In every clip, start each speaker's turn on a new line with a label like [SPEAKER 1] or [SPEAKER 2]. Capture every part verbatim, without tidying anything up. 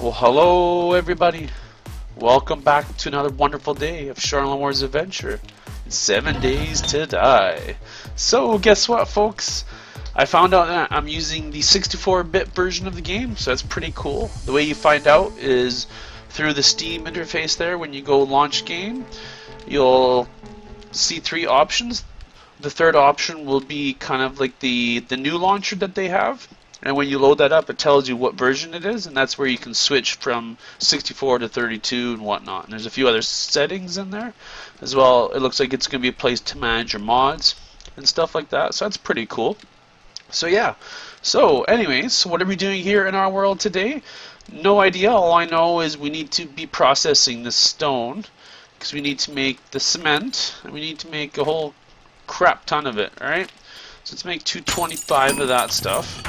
[SPEAKER 1] Well, hello everybody. Welcome back to another wonderful day of Sharlenwar's adventure. It's seven days to die. So guess what, folks? I found out that I'm using the sixty-four bit version of the game, so that's pretty cool. The way you find out is through the Steam interface there. When you go launch game, you'll see three options. The third option will be kind of like the, the new launcher that they have. And when you load that up, it tells you what version it is, and that's where you can switch from sixty-four to thirty-two and whatnot. And there's a few other settings in there as well. It looks like it's going to be a place to manage your mods and stuff like that, so that's pretty cool. So yeah, so anyways, what are we doing here in our world today? No idea. All I know is we need to be processing the stone because we need to make the cement, and we need to make a whole crap ton of it. Alright, so let's make two twenty-five of that stuff.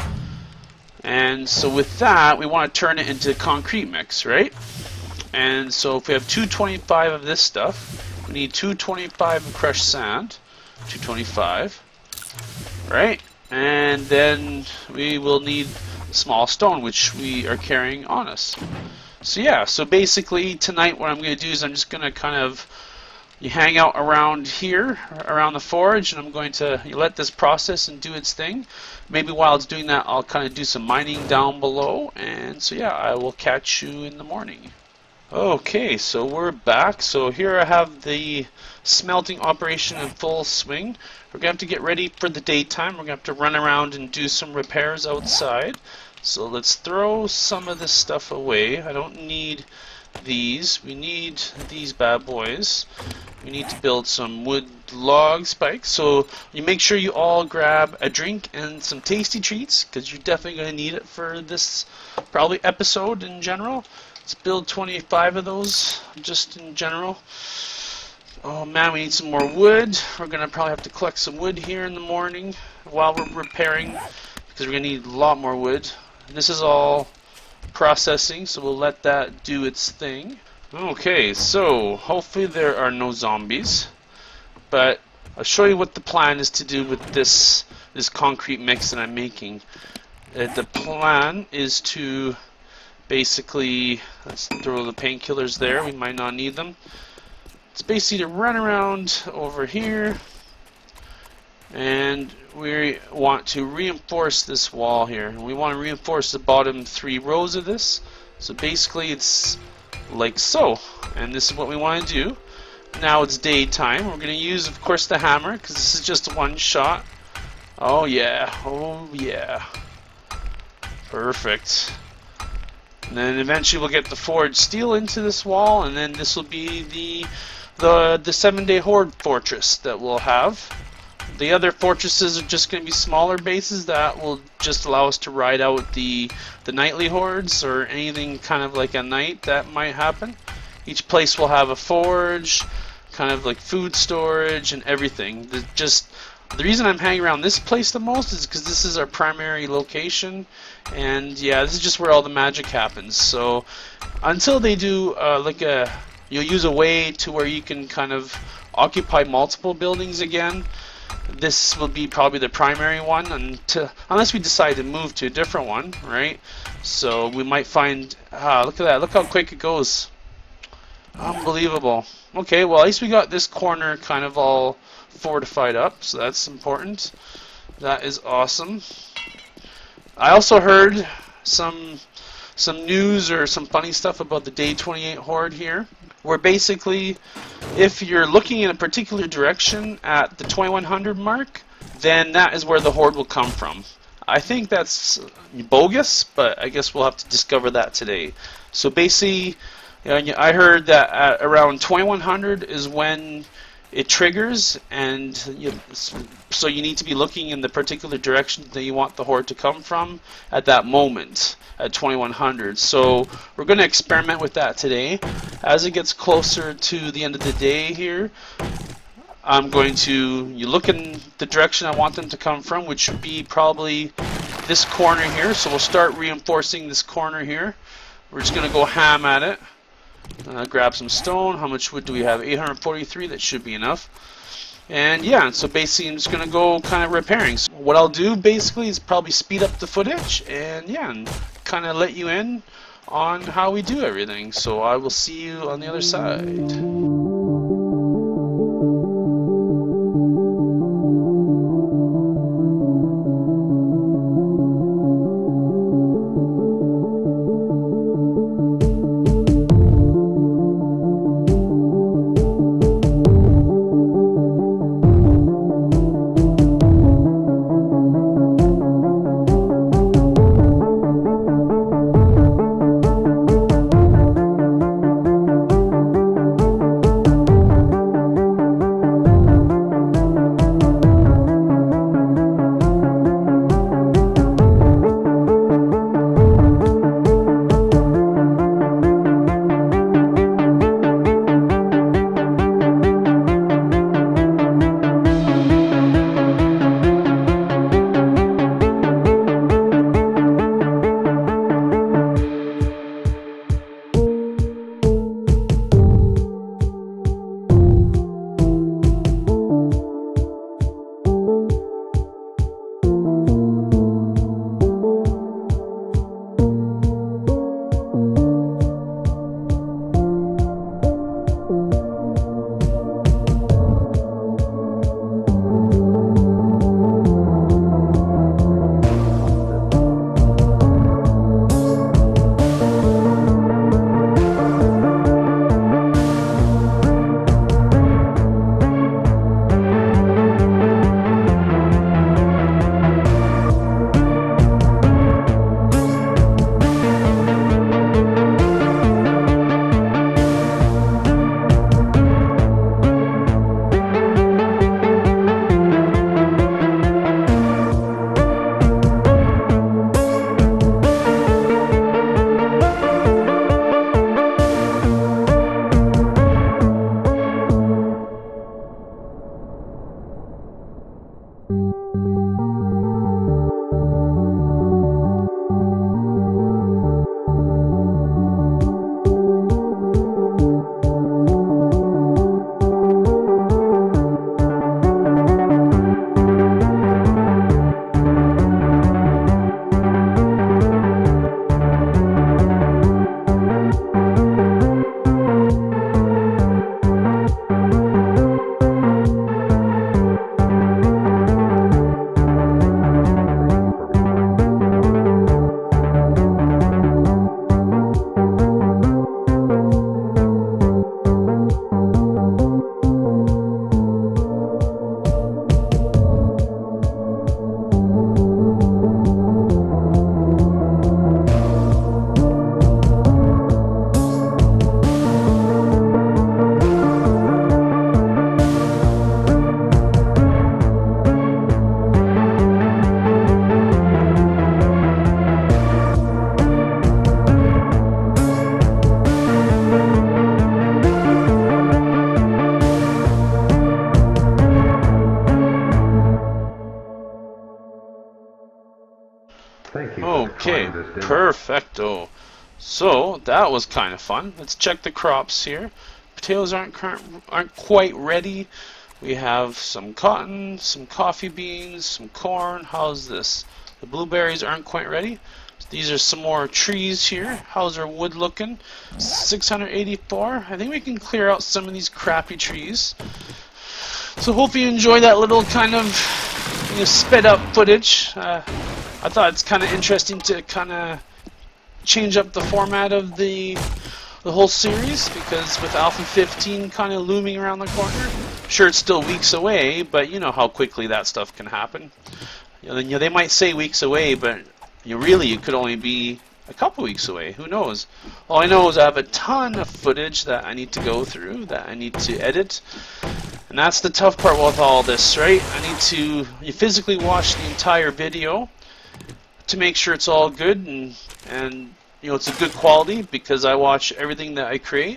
[SPEAKER 1] And so with that, we want to turn it into concrete mix, right? And so if we have two twenty-five of this stuff, we need two twenty-five of crushed sand, two twenty-five, right? And then we will need small stone, which we are carrying on us. So yeah, so basically tonight what I'm going to do is I'm just going to kind of you hang out around here, around the forge, and I'm going to you let this process and do its thing. Maybe while it's doing that, I'll kind of do some mining down below, and so yeah, I will catch you in the morning. Okay, so we're back. So here I have the smelting operation in full swing. We're going to have to get ready for the daytime. We're going to have to run around and do some repairs outside. So let's throw some of this stuff away. I don't need these. We need these bad boys. We need to build some wood log spikes. So you make sure you all grab a drink and some tasty treats, because you're definitely going to need it for this probably episode in general. Let's build twenty-five of those just in general. Oh man, we need some more wood. We're going to probably have to collect some wood here in the morning while we're repairing, because we're going to need a lot more wood. And this is all processing, so we'll let that do its thing. Okay, so hopefully there are no zombies, but I'll show you what the plan is to do with this this concrete mix that I'm making. Uh, the plan is to basically, let's throw the painkillers there, we might not need them. It's basically to run around over here, and we want to reinforce this wall here. We want to reinforce the bottom three rows of this. So basically it's like so, and this is what we want to do. Now it's daytime. We're going to use, of course, the hammer, because this is just one shot. Oh yeah, oh yeah, perfect. And then eventually we'll get the forged steel into this wall, and then this will be the the the seven day Horde fortress that we'll have. The other fortresses are just going to be smaller bases that will just allow us to ride out the the nightly hordes or anything kind of like a night that might happen. Each place will have a forge, kind of like food storage and everything. The, just the reason I'm hanging around this place the most is because this is our primary location, and yeah, this is just where all the magic happens. So until they do uh, like a you'll use a way to where you can kind of occupy multiple buildings again, this will be probably the primary one, until, unless we decide to move to a different one, right? So we might find, ah, look at that, look how quick it goes. Unbelievable. Okay, well at least we got this corner kind of all fortified up, so that's important. That is awesome. I also heard some some news or some funny stuff about the day twenty-eight Horde here, where basically if you're looking in a particular direction at the twenty-one hundred mark, then that is where the Horde will come from. I think that's bogus, but I guess we'll have to discover that today. So basically, you know, I heard that at around twenty-one hundred is when it triggers, and you, so you need to be looking in the particular direction that you want the Horde to come from at that moment at twenty-one hundred. So we're going to experiment with that today. As it gets closer to the end of the day here, I'm going to you look in the direction I want them to come from, which would be probably this corner here. So we'll start reinforcing this corner here. We're just going to go ham at it. Uh, grab some stone. How much wood do we have? eight hundred forty-three. That should be enough. And yeah, so basically I'm just going to go kind of repairing. So what I'll do basically is probably speed up the footage, and yeah, and kind of let you in on how we do everything. So I will see you on the other side.
[SPEAKER 2] Thank you.
[SPEAKER 1] Okay, perfecto. So that was kind of fun. Let's check the crops here. Potatoes aren't current, aren't quite ready. We have some cotton, some coffee beans, some corn. How's this? The blueberries aren't quite ready. These are some more trees here. How's our wood looking? six hundred eighty-four. I think we can clear out some of these crappy trees. So hope you enjoy that little kind of, you know, sped up footage. Uh, I thought it's kind of interesting to kind of change up the format of the the whole series, because with Alpha fifteen kind of looming around the corner, sure it's still weeks away, but you know how quickly that stuff can happen. You know, you know, they might say weeks away, but you know, really it could only be a couple weeks away. Who knows? All I know is I have a ton of footage that I need to go through, that I need to edit. And that's the tough part with all this, right? I need to you physically watch the entire video to make sure it's all good and and you know it's a good quality, because I watch everything that I create.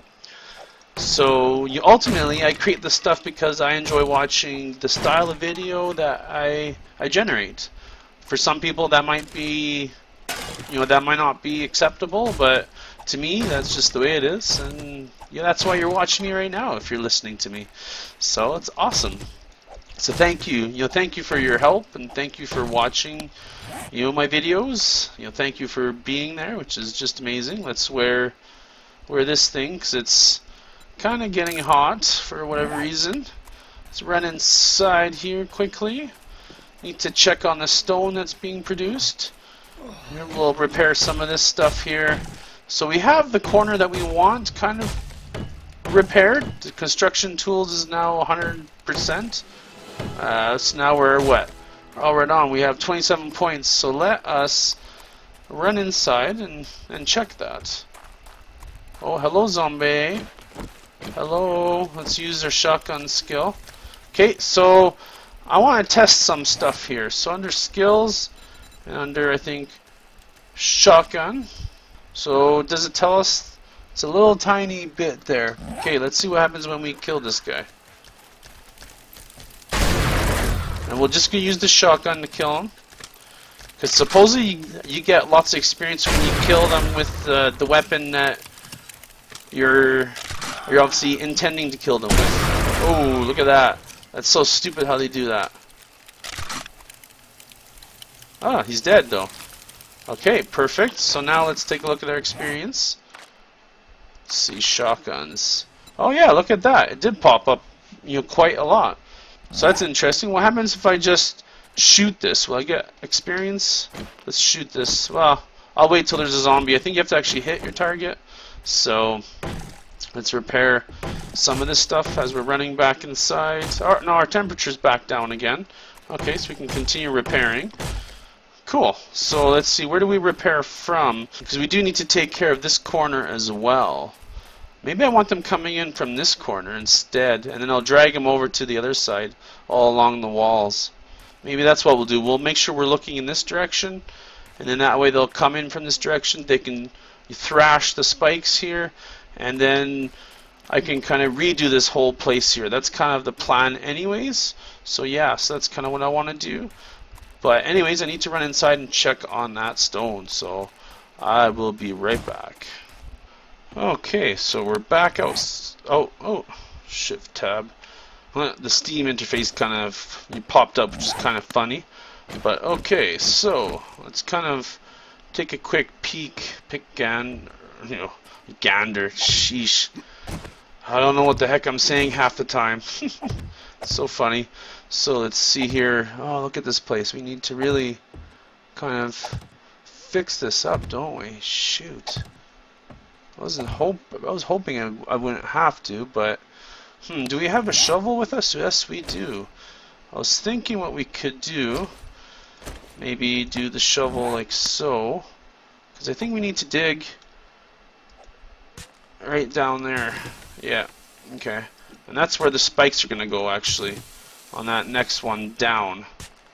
[SPEAKER 1] So you ultimately I create the stuff because I enjoy watching the style of video that I I generate. For some people that might be you know that might not be acceptable, but to me that's just the way it is, and yeah, that's why you're watching me right now if you're listening to me. So it's awesome. So thank you. You know, thank you for your help, and thank you for watching, you know, my videos. You know, thank you for being there, which is just amazing. Let's wear wear this thing because it's kind of getting hot for whatever reason. Let's run inside here quickly. Need to check on the stone that's being produced. Here we'll repair some of this stuff here. So we have the corner that we want kind of repaired. The construction tools is now one hundred percent. Uh, so now we're what? We're all right on. We have twenty-seven points. So let us run inside and, and check that. Oh, hello, zombie. Hello. Let's use our shotgun skill. Okay, so I want to test some stuff here. So under skills and under, I think, shotgun. So does it tell us? It's a little tiny bit there. Okay, let's see what happens when we kill this guy. And we'll just use the shotgun to kill him. Because supposedly you, you get lots of experience when you kill them with uh, the weapon that you're, you're obviously intending to kill them with. Oh, look at that. That's so stupid how they do that. Ah, he's dead though. Okay, perfect. So now let's take a look at our experience. Let's see, shotguns. Oh yeah, look at that. It did pop up, you know, quite a lot. So that's interesting. What happens if I just shoot this? Will I get experience? Let's shoot this. Well, I'll wait till there's a zombie. I think you have to actually hit your target. So let's repair some of this stuff as we're running back inside. Our, no, our temperature's back down again. Okay, so we can continue repairing. Cool. So let's see, where do we repair from? Because we do need to take care of this corner as well. Maybe I want them coming in from this corner instead, and then I'll drag them over to the other side, all along the walls. Maybe that's what we'll do. We'll make sure we're looking in this direction, and then that way they'll come in from this direction. They can thrash the spikes here, and then I can kind of redo this whole place here. That's kind of the plan anyways. So yeah, so that's kind of what I want to do. But anyways, I need to run inside and check on that stone, so I will be right back. Okay, so we're back out. Oh, oh, shift tab. The Steam interface kind of popped up, which is kind of funny. But okay, so let's kind of take a quick peek, pick gan, you know, gander. Sheesh. I don't know what the heck I'm saying half the time. So funny. So let's see here. Oh, look at this place. We need to really kind of fix this up, don't we? Shoot. I wasn't hope. I was hoping I, I wouldn't have to, but hmm. Do we have a shovel with us? Yes, we do. I was thinking what we could do. Maybe do the shovel like so, because I think we need to dig right down there. Yeah. Okay. And that's where the spikes are gonna go actually, on that next one down.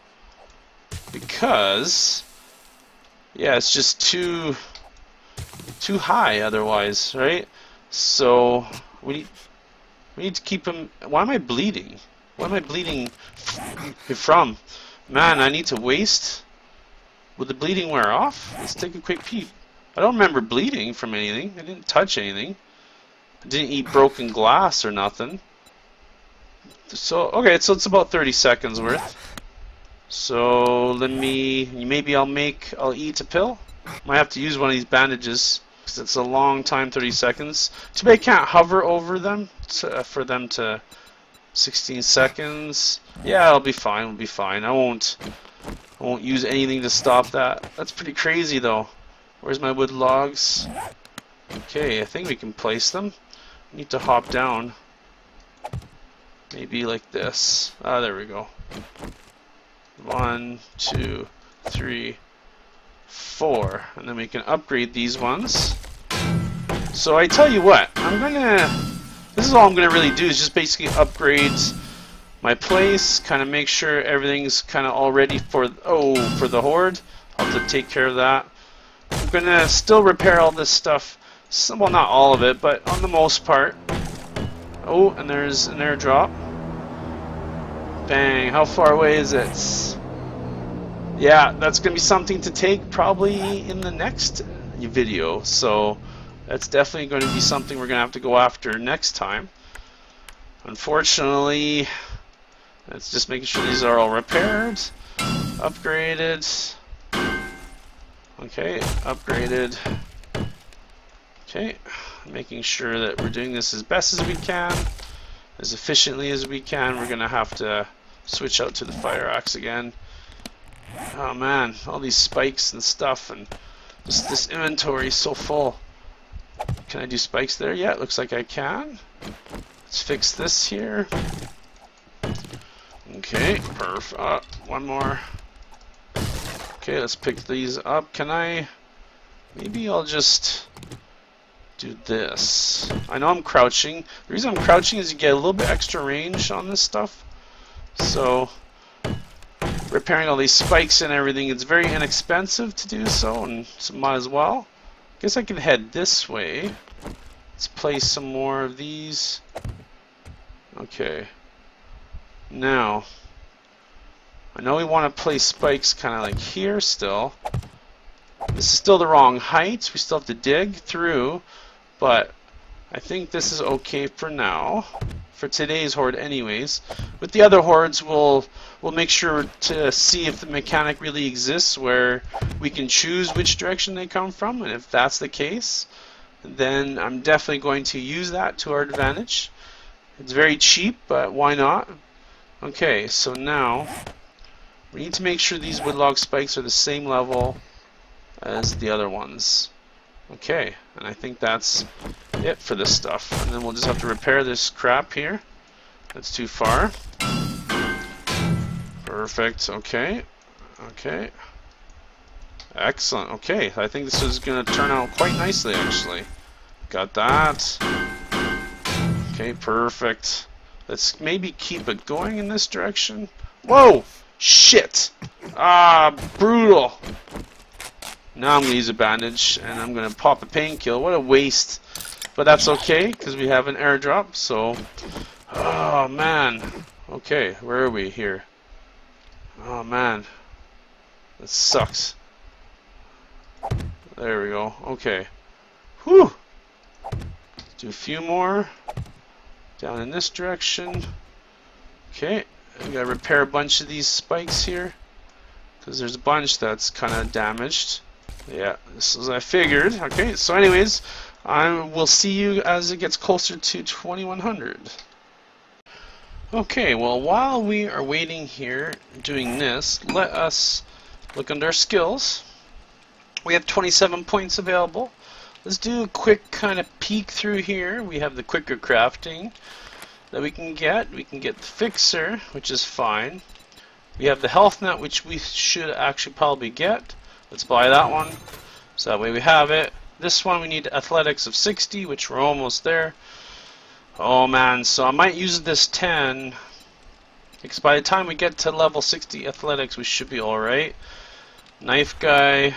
[SPEAKER 1] Because yeah, it's just too. too high otherwise, right? So we need, we need to keep him. Why am I bleeding? Why am I bleeding from? Man, I need to waste. Will the bleeding wear off? Let's take a quick peek. I don't remember bleeding from anything. I didn't touch anything. I didn't eat broken glass or nothing. So okay, so it's about thirty seconds worth. So let me. Maybe I'll make. I'll eat a pill. Might have to use one of these bandages because it's a long time, thirty seconds. Too bad I can't hover over them to, for them to sixteen seconds. Yeah, I'll be fine. We'll be fine. I won't. I won't use anything to stop that. That's pretty crazy, though. Where's my wood logs? Okay, I think we can place them. I need to hop down. Maybe like this. Ah, there we go. One, two, three. Four, and then we can upgrade these ones. So I tell you what, I'm gonna. This is all I'm gonna really do is just basically upgrade my place, kind of make sure everything's kind of all ready for oh for the Horde. I'll have to take care of that. I'm gonna still repair all this stuff. Some, well, not all of it, but on the most part. Oh, and there's an airdrop. Bang! How far away is it? Yeah, that's going to be something to take probably in the next video, so that's definitely going to be something we're going to have to go after next time. Unfortunately, It's just making sure these are all repaired, upgraded. Okay, upgraded. Okay, making sure that we're doing this as best as we can, as efficiently as we can. We're gonna have to switch out to the fire axe again. Oh man, all these spikes and stuff, and just this inventory is so full. Can I do spikes there? Yeah, it looks like I can. Let's fix this here. Okay, perfect. Uh, one more. Okay, let's pick these up. Can I? Maybe I'll just do this. I know I'm crouching. The reason I'm crouching is you get a little bit extra range on this stuff. So, repairing all these spikes and everything, it's very inexpensive to do so, and so might as well. Guess I can head this way. Let's place some more of these. Okay. Now, I know we want to place spikes kind of like here still. This is still the wrong height. We still have to dig through, but I think this is okay for now. For today's horde anyways. With the other hordes, we'll we'll make sure to see if the mechanic really exists where we can choose which direction they come from, and if that's the case, then I'm definitely going to use that to our advantage. It's very cheap, but why not? Okay, so now we need to make sure these woodlog spikes are the same level as the other ones. Okay, and I think that's it for this stuff. And then we'll just have to repair this crap here. That's too far. Perfect, okay. Okay. Excellent, okay. I think this is going to turn out quite nicely, actually. Got that. Okay, perfect. Let's maybe keep it going in this direction. Whoa! Shit! Ah, brutal! Now I'm going to use a bandage, and I'm going to pop a painkiller. What a waste. But that's okay, because we have an airdrop, so... Oh, man. Okay, where are we here? Oh, man. That sucks. There we go. Okay. Whew! Do a few more. Down in this direction. Okay. We gotta repair a bunch of these spikes here, because there's a bunch that's kind of damaged. Yeah, this is I figured. Okay, so anyways, I will see you as it gets closer to twenty-one hundred. Okay, well, while we are waiting here doing this, let us look under our skills. We have twenty-seven points available. Let's do a quick kind of peek through here. We have the quicker crafting that we can get. We can get the fixer, which is fine. We have the health net, which we should actually probably get. Let's buy that one, so that way we have it. This one we need athletics of sixty, which we're almost there. Oh man, so I might use this ten, because by the time we get to level sixty athletics, we should be alright. Knife guy.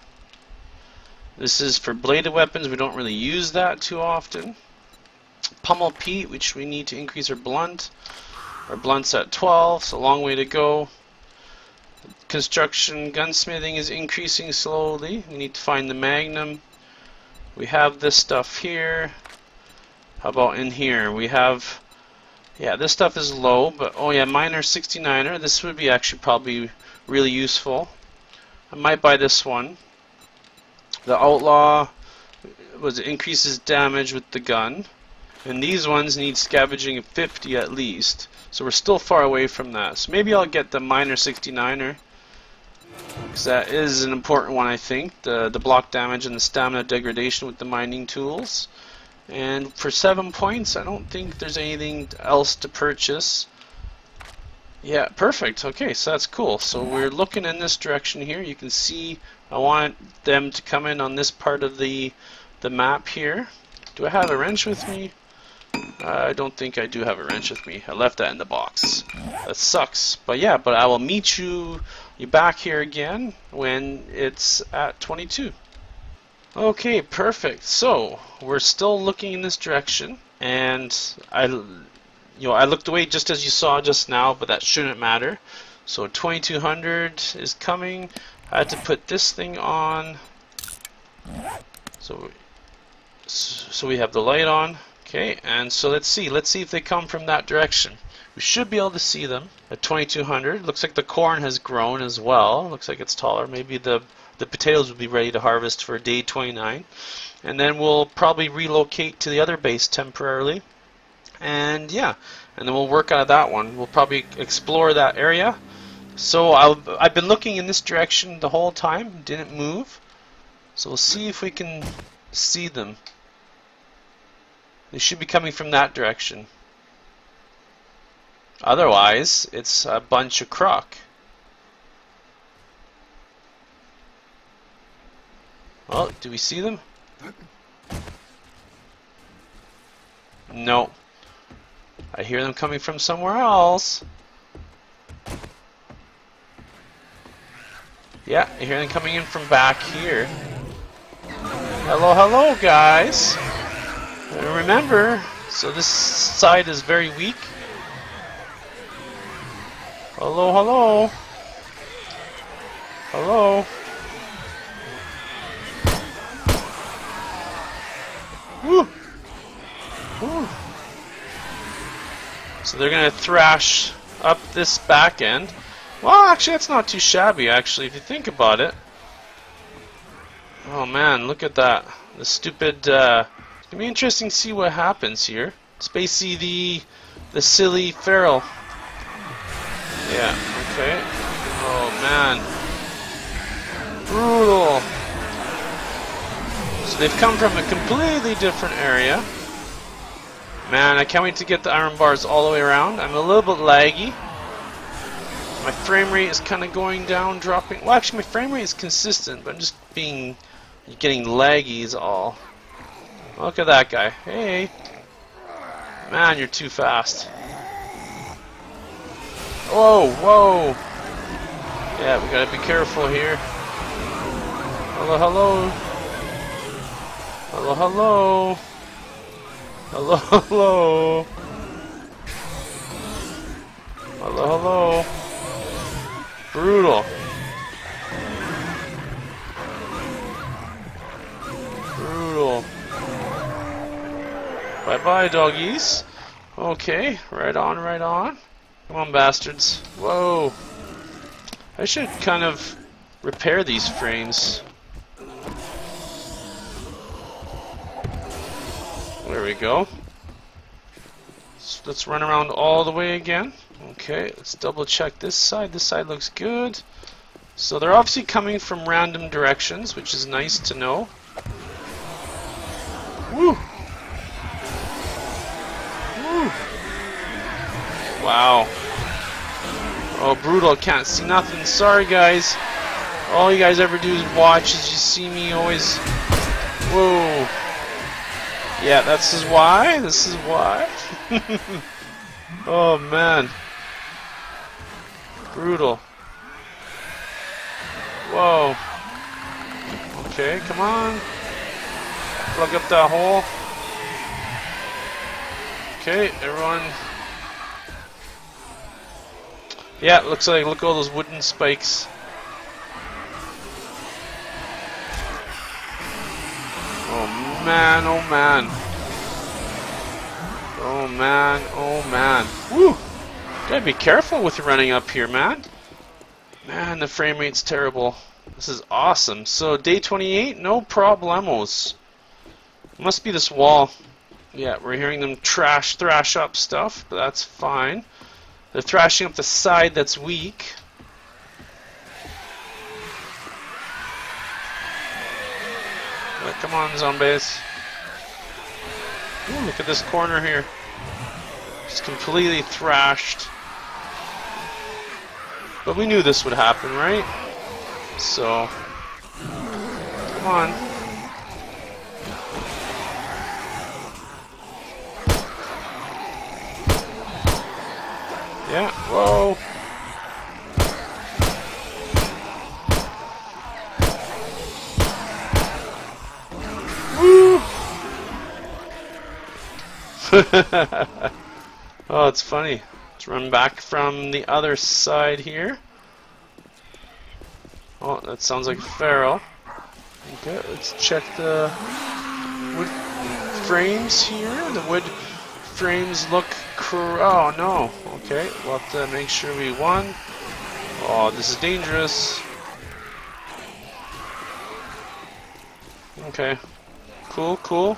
[SPEAKER 1] This is for bladed weapons. We don't really use that too often. Pummel Pete, which we need to increase our blunt. Our blunt's at twelve, so a long way to go. Construction gunsmithing is increasing slowly. We need to find the magnum. We have this stuff here. How about in here? We have, yeah, this stuff is low, but oh yeah, miner sixty-niner. This would be actually probably really useful. I might buy this one. The outlaw was it increases damage with the gun, and these ones need scavenging of fifty at least. So we're still far away from that. So maybe I'll get the miner sixty-niner, because that is an important one, I think. The the block damage and the stamina degradation with the mining tools. And for seven points, I don't think there's anything else to purchase. Yeah, perfect. Okay, so that's cool. So we're looking in this direction here. You can see I want them to come in on this part of the the map here. Do I have a wrench with me? Uh, I don't think I do have a wrench with me. I left that in the box. That sucks. But yeah, but I will meet you you back here again when it's at twenty-two. Okay, perfect. So we're still looking in this direction, and I, you know, I looked away just as you saw just now, but that shouldn't matter. So twenty-two hundred is coming. I had to put this thing on. So, so we have the light on. Okay, and so let's see. Let's see if they come from that direction. We should be able to see them at twenty-two hundred. Looks like the corn has grown as well. Looks like it's taller. Maybe the the potatoes will be ready to harvest for day twenty-nine. And then we'll probably relocate to the other base temporarily. And yeah, and then we'll work out of that one. We'll probably explore that area. So I'll, I've been looking in this direction the whole time. Didn't move. So we'll see if we can see them. They should be coming from that direction. Otherwise, it's a bunch of crock. Well, do we see them? No. I hear them coming from somewhere else. Yeah, I hear them coming in from back here. Hello, hello, guys. Remember, so this side is very weak. Hello, hello. Hello. Woo. Woo. So they're gonna thrash up this back end. Well, actually, that's not too shabby. Actually, if you think about it. Oh man, look at that. The stupid. Uh, it's gonna be interesting to see what happens here. Spacey the the silly feral. Yeah. Okay. Oh man. Brutal. So they've come from a completely different area. Man, I can't wait to get the iron bars all the way around. I'm a little bit laggy. My frame rate is kind of going down, dropping. Well, actually, my frame rate is consistent, but I'm just being, getting laggy is all. Look at that guy. Hey. Man, you're too fast. Whoa, whoa. Yeah, we gotta be careful here. Hello, hello. Hello, hello. Hello, hello. Hello, hello. Brutal. Brutal. Bye-bye, doggies. Okay, right on, right on. Come on, bastards. Whoa. I should kind of repair these frames. There we go. So let's run around all the way again. Okay, let's double check this side. This side looks good. So they're obviously coming from random directions, which is nice to know. Woo! Woo! Wow. Oh, brutal. Can't see nothing. Sorry, guys. All you guys ever do is watch as you see me always... Whoa. Yeah, this is why. This is why. Oh, man. Brutal. Whoa. Okay, come on. Plug up that hole. Okay, everyone. Yeah, looks like, look at all those wooden spikes. Oh man, oh man. Oh man, oh man. Woo! Gotta be careful with running up here, man. Man, the frame rate's terrible. This is awesome. So, day twenty-eight, no problemos. Must be this wall. Yeah, we're hearing them trash, thrash up stuff, but that's fine. They're thrashing up the side that's weak. But come on, zombies. Ooh, look at this corner here. Just completely thrashed. But we knew this would happen, right? So, come on. Yeah, whoa. Woo! Oh, it's funny. Let's run back from the other side here. Oh, that sounds like a feral. Okay, let's check the wood frames here. The wood frames look cr- oh no. Okay, we'll have to make sure we won. Oh, this is dangerous. Okay. Cool, cool.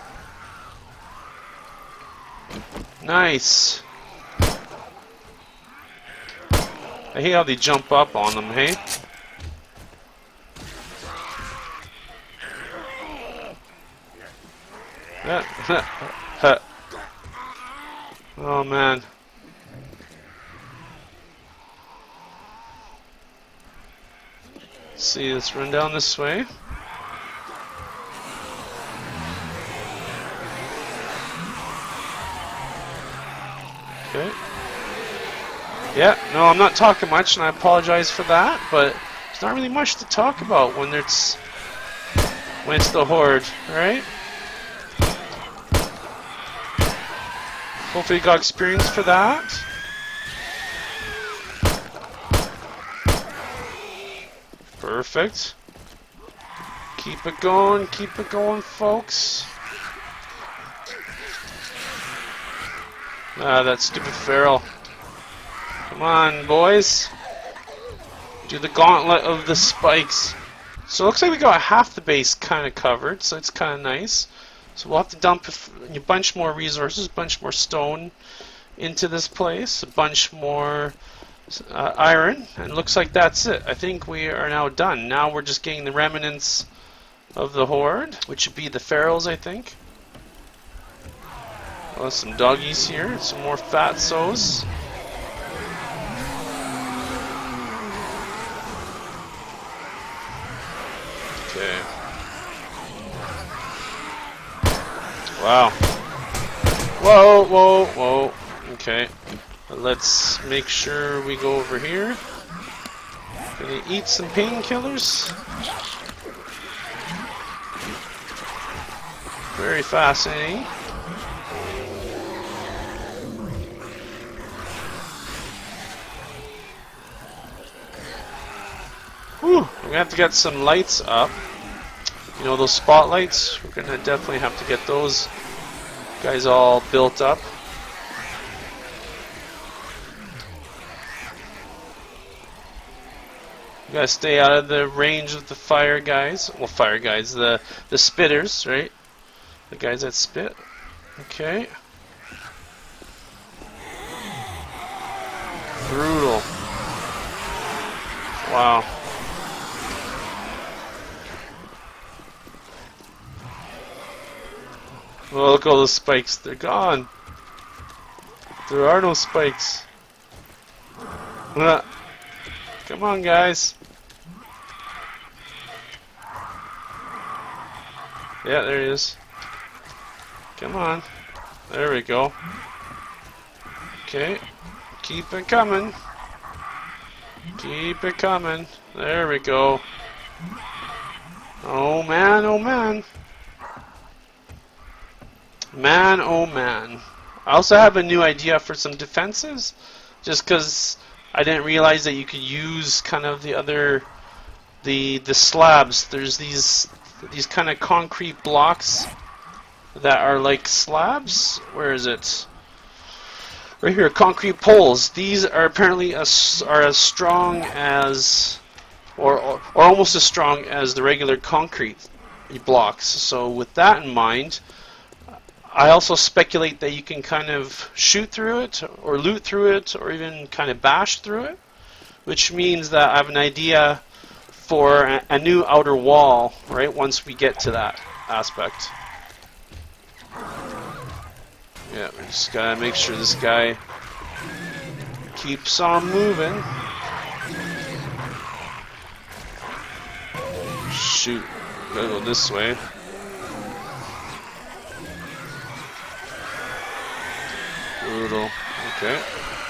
[SPEAKER 1] Nice. I hate how they jump up on them, hey? Oh man. Let's see, let's run down this way. Okay. Yeah, no, I'm not talking much, and I apologize for that, but there's not really much to talk about when it's when it's the Horde, right? Hopefully you got experience for that. Perfect. Keep it going, keep it going, folks. Ah, that stupid feral. Come on, boys. Do the gauntlet of the spikes. So it looks like we got half the base kind of covered, so it's kind of nice. So we'll have to dump a bunch more resources, a bunch more stone into this place, a bunch more uh, iron, and it looks like that's it. I think we are now done. Now we're just getting the remnants of the Horde, which would be the ferals, I think. Oh, some doggies here, some more fatsos. Okay. Wow. Whoa, whoa, whoa. Okay. Let's make sure we go over here. Gonna eat some painkillers. Very fascinating. Whew, we're gonna have to get some lights up. You know, those spotlights, we're gonna definitely have to get those guys all built up. You gotta stay out of the range of the fire guys. Well, fire guys, the the spitters, right? The guys that spit. Okay. Brutal. Wow. Oh, look at all those spikes. They're gone. There are no spikes. Come on, guys. Yeah, there he is. Come on. There we go. Okay. Keep it coming. Keep it coming. There we go. Oh man, oh man. Man, oh man. I also have a new idea for some defenses. Just because I didn't realize that you could use kind of the other... The, the slabs. There's these... These kind of concrete blocks that are like slabs. Where is it? Right here, concrete poles. These are apparently as, are as strong as, or, or or almost as strong as the regular concrete blocks. So with that in mind, I also speculate that you can kind of shoot through it, or loot through it, or even kind of bash through it, which means that I have an idea for a, a new outer wall, right, once we get to that aspect. Yeah, we just gotta make sure this guy keeps on moving. Shoot, gotta go this way. Brutal. Okay.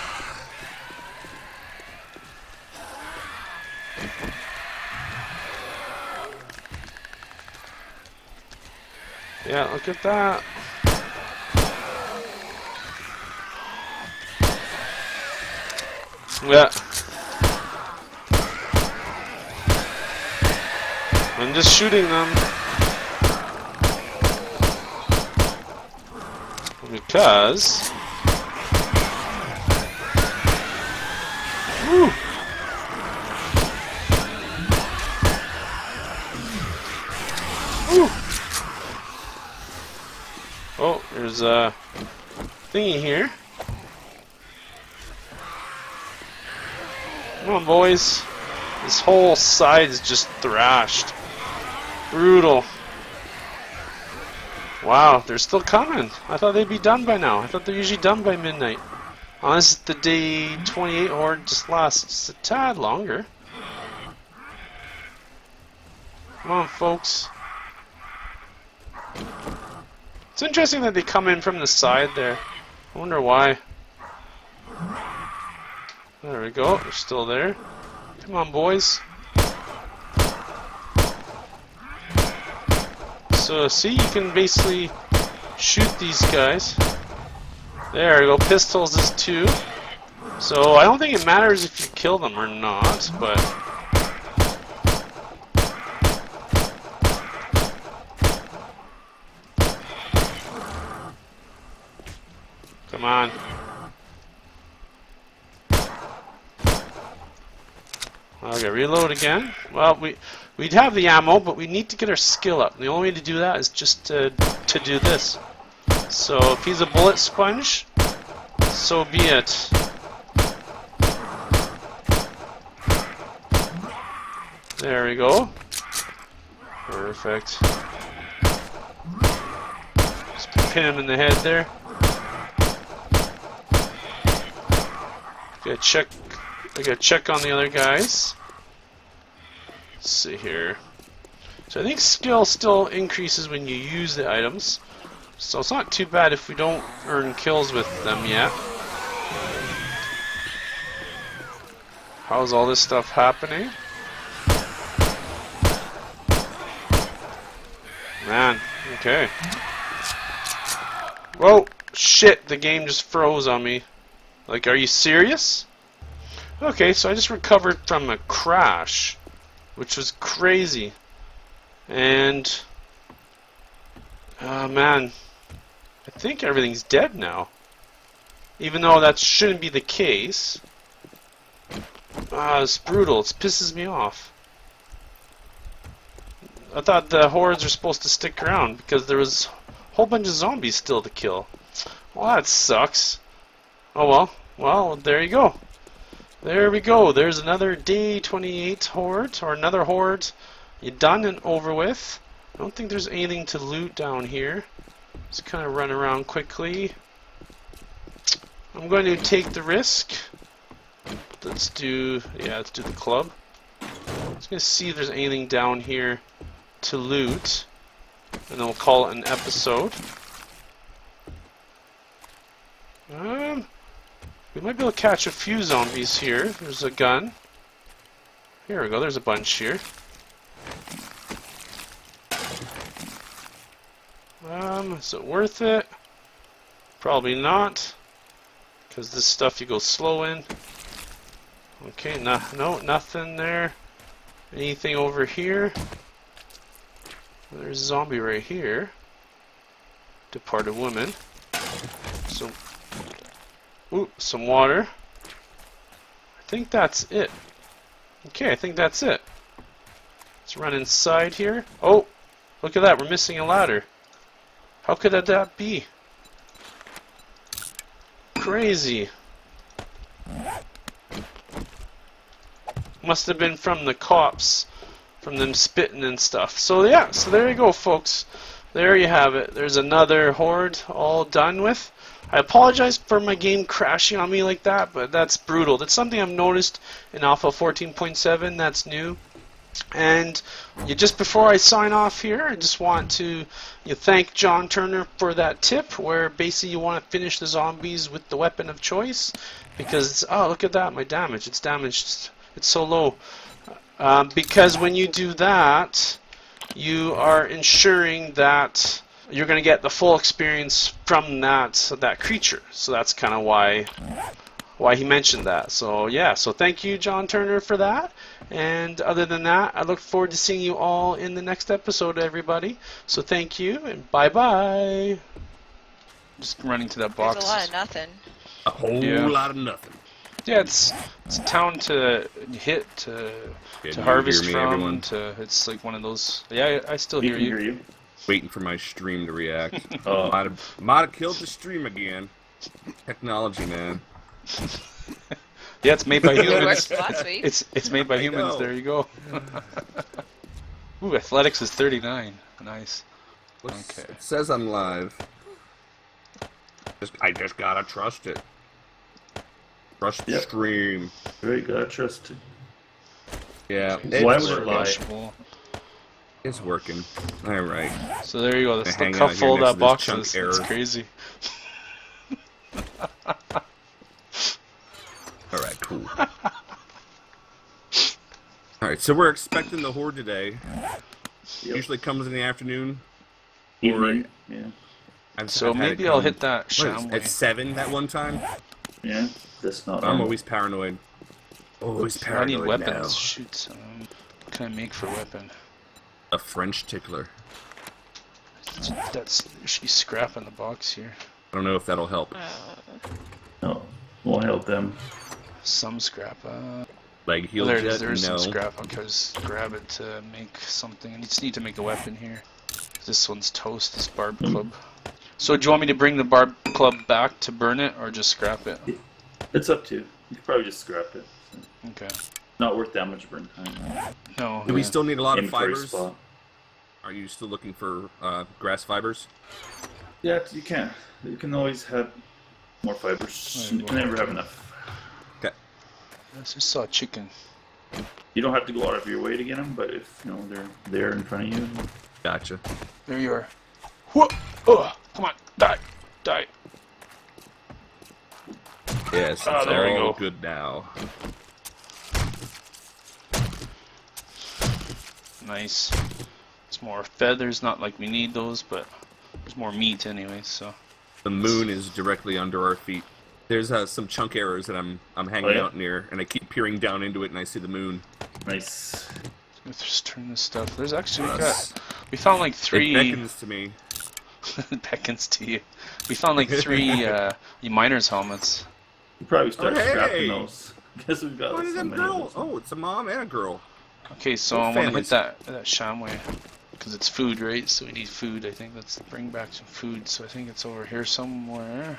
[SPEAKER 1] Yeah, look at that. Yeah. I'm just shooting them. Because... Woo! Woo! Oh, there's a thingy here. Come on, boys. This whole side is just thrashed. Brutal. Wow, they're still coming. I thought they'd be done by now. I thought they're usually done by midnight. Unless the day twenty-eight Horde just lasts a tad longer. Come on, folks. It's interesting that they come in from the side there. I wonder why. There we go. They're still there. Come on, boys. So, see, you can basically shoot these guys. There we go. Pistols is two. So, I don't think it matters if you kill them or not, but... Come on. Okay, reload again. Well, we we'd have the ammo, but we need to get our skill up. The only way to do that is just to to do this. So if he's a bullet sponge, so be it. There we go. Perfect. Just pin him in the head there. Gotta check. I gotta check on the other guys. Let's see here. So I think skill still increases when you use the items. So it's not too bad if we don't earn kills with them yet. How's all this stuff happening? Man, okay. Whoa, shit, the game just froze on me. Like, are you serious? Okay, so I just recovered from a crash, which was crazy. And, oh man, I think everything's dead now. Even though that shouldn't be the case. Ah, it's brutal. It pisses me off. I thought the hordes were supposed to stick around because there was a whole bunch of zombies still to kill. Well, that sucks. Oh well. Well, there you go. There we go. There's another day twenty-eight horde, or another horde. You done and over with. I don't think there's anything to loot down here. Just kind of run around quickly. I'm going to take the risk. Let's do, yeah, let's do the club. I'm just going to see if there's anything down here to loot, and then we'll call it an episode. Um, we might be able to catch a few zombies here. There's a gun. Here we go, there's a bunch here. Um, is it worth it? Probably not, because this stuff you go slow in. Okay, no, no, nothing there. Anything over here? There's a zombie right here. Departed woman. So, ooh, some water. I think that's it. Okay, I think that's it. Let's run inside here. Oh, look at that, we're missing a ladder. How could that, that be? Crazy. Must have been from the cops, from them spitting and stuff. So yeah, so there you go, folks. There you have it. There's another horde all done with. I apologize for my game crashing on me like that, but that's brutal. That's something I've noticed in Alpha fourteen point seven. That's new. And you, just before I sign off here, I just want to you thank John Turner for that tip, where basically you want to finish the zombies with the weapon of choice, because oh, look at that, my damage. It's damaged. It's so low. Um, because when you do that, you are ensuring that you're going to get the full experience from that that creature. So that's kind of why why he mentioned that. So yeah, so thank you, John Turner, for that. And other than that, I look forward to seeing you all in the next episode, everybody. So thank you, and bye-bye. Just running to that
[SPEAKER 3] There's
[SPEAKER 1] box.
[SPEAKER 3] a lot of nothing.
[SPEAKER 4] A whole
[SPEAKER 1] Yeah.
[SPEAKER 4] lot of nothing.
[SPEAKER 1] Yeah, it's it's a town to hit, to
[SPEAKER 4] Can
[SPEAKER 1] to
[SPEAKER 4] you
[SPEAKER 1] harvest
[SPEAKER 4] hear me,
[SPEAKER 1] from.
[SPEAKER 4] everyone?
[SPEAKER 1] To it's like one of those. Yeah, I, I still
[SPEAKER 5] We
[SPEAKER 1] hear
[SPEAKER 5] can
[SPEAKER 1] you.
[SPEAKER 5] hear you.
[SPEAKER 4] Waiting for my stream to react.
[SPEAKER 5] Oh.
[SPEAKER 4] Might have, might have killed the stream again. Technology, man.
[SPEAKER 1] Yeah, it's made by
[SPEAKER 3] It
[SPEAKER 1] humans.
[SPEAKER 3] worked last week.
[SPEAKER 1] It's it's made by
[SPEAKER 4] I
[SPEAKER 1] humans.
[SPEAKER 4] know.
[SPEAKER 1] There you go. Ooh, athletics is thirty-nine. Nice.
[SPEAKER 4] What's-
[SPEAKER 1] Okay.
[SPEAKER 4] It says I'm live. Just, I just gotta trust it. Trust the
[SPEAKER 5] Yep.
[SPEAKER 4] stream.
[SPEAKER 5] Right, gotta trust it.
[SPEAKER 4] Yeah,
[SPEAKER 5] Why
[SPEAKER 4] it's,
[SPEAKER 5] would it lie?
[SPEAKER 1] Washable.
[SPEAKER 4] it's working. Alright.
[SPEAKER 1] So there you go. That's
[SPEAKER 4] I hang
[SPEAKER 1] the
[SPEAKER 4] out
[SPEAKER 1] cup
[SPEAKER 4] here
[SPEAKER 1] full of
[SPEAKER 4] next
[SPEAKER 1] that
[SPEAKER 4] to this
[SPEAKER 1] box
[SPEAKER 4] chunk
[SPEAKER 1] is. It's
[SPEAKER 4] error.
[SPEAKER 1] crazy.
[SPEAKER 4] Alright, cool. Alright, so we're expecting the Horde today.
[SPEAKER 5] Yep.
[SPEAKER 4] Usually comes in the afternoon.
[SPEAKER 5] Evening. Yeah.
[SPEAKER 4] I've,
[SPEAKER 1] So
[SPEAKER 4] I've had
[SPEAKER 1] maybe
[SPEAKER 4] it
[SPEAKER 1] I'll
[SPEAKER 4] come-
[SPEAKER 1] hit that
[SPEAKER 4] what is it,
[SPEAKER 1] Shamway.
[SPEAKER 4] at seven that one time.
[SPEAKER 5] Yeah. That's not.
[SPEAKER 4] I'm
[SPEAKER 5] on.
[SPEAKER 4] always paranoid. Always
[SPEAKER 1] I
[SPEAKER 4] paranoid
[SPEAKER 1] need weapons.
[SPEAKER 4] now.
[SPEAKER 1] Shoot. Um, what can I make for a weapon?
[SPEAKER 4] A French tickler.
[SPEAKER 1] That's there should be scrap in the box here.
[SPEAKER 4] I don't know if that'll help.
[SPEAKER 3] Uh,
[SPEAKER 5] No, won't help them.
[SPEAKER 1] Some scrap. Uh,
[SPEAKER 4] Leg
[SPEAKER 1] oh,
[SPEAKER 4] heal
[SPEAKER 1] there it
[SPEAKER 4] jet?
[SPEAKER 1] is. There is
[SPEAKER 4] no.
[SPEAKER 1] some scrap. I'll just grab it to make something. I just need to make a weapon here. This one's toast. This barb
[SPEAKER 5] Hmm.
[SPEAKER 1] club. So do you want me to bring the barb club back to burn it, or just scrap it?
[SPEAKER 5] It's up to you. You could probably just scrap it.
[SPEAKER 1] Okay.
[SPEAKER 5] Not worth that much burn time.
[SPEAKER 1] No.
[SPEAKER 4] Do we
[SPEAKER 1] yeah.
[SPEAKER 4] still need a lot of
[SPEAKER 5] Inventory
[SPEAKER 4] fibers?
[SPEAKER 5] spot.
[SPEAKER 4] Are you still looking for uh, grass fibers?
[SPEAKER 5] Yeah, you can. You can always have more fibers.
[SPEAKER 1] Oh,
[SPEAKER 5] You can never have enough.
[SPEAKER 4] Okay.
[SPEAKER 1] I just saw a chicken.
[SPEAKER 5] You don't have to go out of your way to get them, but if you know they're there in front of you,
[SPEAKER 4] Gotcha.
[SPEAKER 1] There you are. Whoa! Oh, come on, die, die.
[SPEAKER 4] Yes,
[SPEAKER 1] Ah,
[SPEAKER 4] it's
[SPEAKER 1] there we
[SPEAKER 4] all
[SPEAKER 1] go.
[SPEAKER 4] good now.
[SPEAKER 1] Nice. It's more feathers, not like we need those, but there's more meat anyway. So
[SPEAKER 4] The moon is directly under our feet. There's uh, some chunk arrows that I'm I'm hanging
[SPEAKER 5] Oh, yeah?
[SPEAKER 4] out near, and I keep peering down into it, and I see the moon.
[SPEAKER 5] nice.
[SPEAKER 1] let's just turn this stuff. There's actually we
[SPEAKER 4] Yes.
[SPEAKER 1] got we found like
[SPEAKER 4] It
[SPEAKER 1] three.
[SPEAKER 4] beckons to me.
[SPEAKER 1] beckons to you. We found like three uh, miners' helmets.
[SPEAKER 5] You probably start
[SPEAKER 4] Oh, hey!
[SPEAKER 5] scrapping those. Guess we've got
[SPEAKER 4] What
[SPEAKER 5] like
[SPEAKER 4] is
[SPEAKER 5] so
[SPEAKER 4] that
[SPEAKER 5] many of
[SPEAKER 4] girl?
[SPEAKER 5] those.
[SPEAKER 4] Oh, it's a mom and a girl.
[SPEAKER 1] Okay, so
[SPEAKER 4] What
[SPEAKER 1] I want to hit
[SPEAKER 4] families?
[SPEAKER 1] that that Shamway because it's food, right? So we need food. I think let's bring back some food. So I think it's over here somewhere.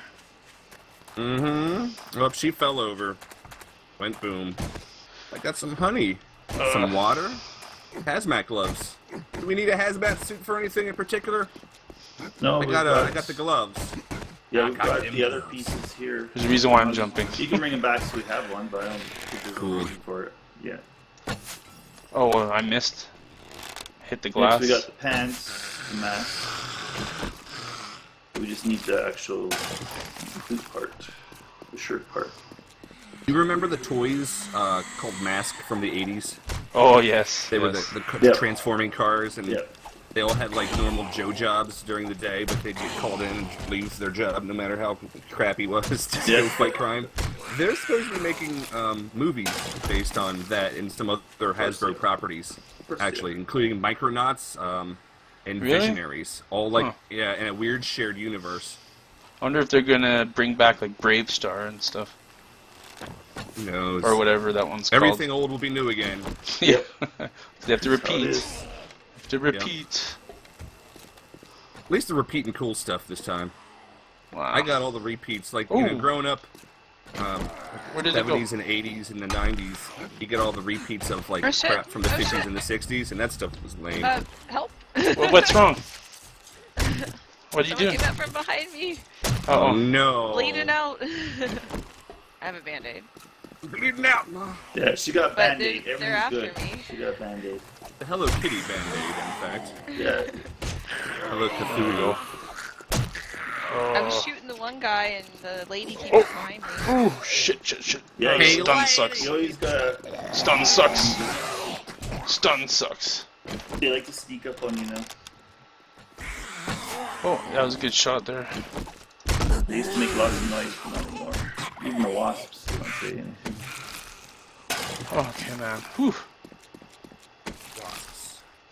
[SPEAKER 4] Mm-hmm. Oh, she fell over. Went boom. I got some honey. Some water. Hazmat gloves. Do we need a hazmat suit for anything in particular?
[SPEAKER 5] No,
[SPEAKER 4] I
[SPEAKER 5] we've
[SPEAKER 4] got uh, I got the gloves.
[SPEAKER 5] Yeah, we've
[SPEAKER 4] I got
[SPEAKER 5] got
[SPEAKER 4] them
[SPEAKER 5] the other
[SPEAKER 4] gloves.
[SPEAKER 5] pieces here.
[SPEAKER 1] There's a reason why I'm jumping.
[SPEAKER 5] You can bring them back so we have one, but I don't think there's
[SPEAKER 4] Cool.
[SPEAKER 5] a reason for it. Yeah.
[SPEAKER 1] Oh, well, I missed. Hit the glass.
[SPEAKER 5] Next we got the pants, the mask. We just need the actual boot part, the shirt part.
[SPEAKER 4] You remember the toys uh, called Mask from the eighties?
[SPEAKER 1] Oh yes.
[SPEAKER 4] They were
[SPEAKER 1] yes.
[SPEAKER 4] the, the
[SPEAKER 5] Yep.
[SPEAKER 4] transforming cars, and
[SPEAKER 5] Yep.
[SPEAKER 4] they all had like normal Joe jobs during the day, but they'd get called in and leave their job no matter how crappy it was to
[SPEAKER 5] Yeah.
[SPEAKER 4] go fight crime. They're supposed to be making um, movies based on that and some other Hasbro
[SPEAKER 5] yeah.
[SPEAKER 4] properties,
[SPEAKER 5] course they
[SPEAKER 4] actually, including Micronauts um, and
[SPEAKER 1] Really?
[SPEAKER 4] Visionaries. All like,
[SPEAKER 1] Huh.
[SPEAKER 4] yeah, in a weird shared universe.
[SPEAKER 1] I wonder if they're gonna bring back like Brave Star and stuff,
[SPEAKER 4] Who knows?
[SPEAKER 1] or whatever that one's
[SPEAKER 4] Everything old will be new again.
[SPEAKER 1] called. Yeah. They have to
[SPEAKER 5] That's how it
[SPEAKER 1] repeat.
[SPEAKER 5] is.
[SPEAKER 1] Have to repeat.
[SPEAKER 4] At least they're repeating cool stuff this time.
[SPEAKER 1] Wow.
[SPEAKER 4] I got all the repeats. Like, you know,
[SPEAKER 1] Ooh.
[SPEAKER 4] growing up, um,
[SPEAKER 1] Where did it go?
[SPEAKER 4] seventies and eighties and the nineties, you get all the repeats of like
[SPEAKER 3] Oh, shit.
[SPEAKER 4] crap from the
[SPEAKER 3] Oh,
[SPEAKER 4] fifties
[SPEAKER 3] shit.
[SPEAKER 4] and the sixties, and that stuff was lame.
[SPEAKER 3] uh, help!
[SPEAKER 1] Well, what's wrong? What are you
[SPEAKER 3] Someone
[SPEAKER 1] doing?
[SPEAKER 3] came up from behind me,
[SPEAKER 4] oh
[SPEAKER 1] Uh-oh.
[SPEAKER 4] no!
[SPEAKER 3] bleeding out. I have a band-aid.
[SPEAKER 4] Bleeding out!
[SPEAKER 5] Yeah, she got
[SPEAKER 3] But
[SPEAKER 5] Band-Aid.
[SPEAKER 3] they're- they're
[SPEAKER 5] Everyone's
[SPEAKER 3] after
[SPEAKER 5] good.
[SPEAKER 3] me.
[SPEAKER 5] She got Band-Aid.
[SPEAKER 4] The Hello Kitty Band-Aid, in fact.
[SPEAKER 5] Yeah.
[SPEAKER 4] Hello Cthulhu.
[SPEAKER 3] I was
[SPEAKER 1] Oh.
[SPEAKER 3] shooting the one guy, and the lady came
[SPEAKER 1] Oh.
[SPEAKER 3] up behind me.
[SPEAKER 1] Oh shit! Shit! Shit!
[SPEAKER 5] Yeah,
[SPEAKER 4] Hey,
[SPEAKER 5] you,
[SPEAKER 1] Stun
[SPEAKER 4] lady!
[SPEAKER 1] sucks.
[SPEAKER 5] you always gotta.
[SPEAKER 1] Stun sucks. Stun sucks.
[SPEAKER 5] They like to sneak up on you now.
[SPEAKER 1] Oh, that was a good shot there.
[SPEAKER 5] They used to make lots of noise, but not anymore. Even the wasps don't say anything.
[SPEAKER 1] Okay, man. Whew.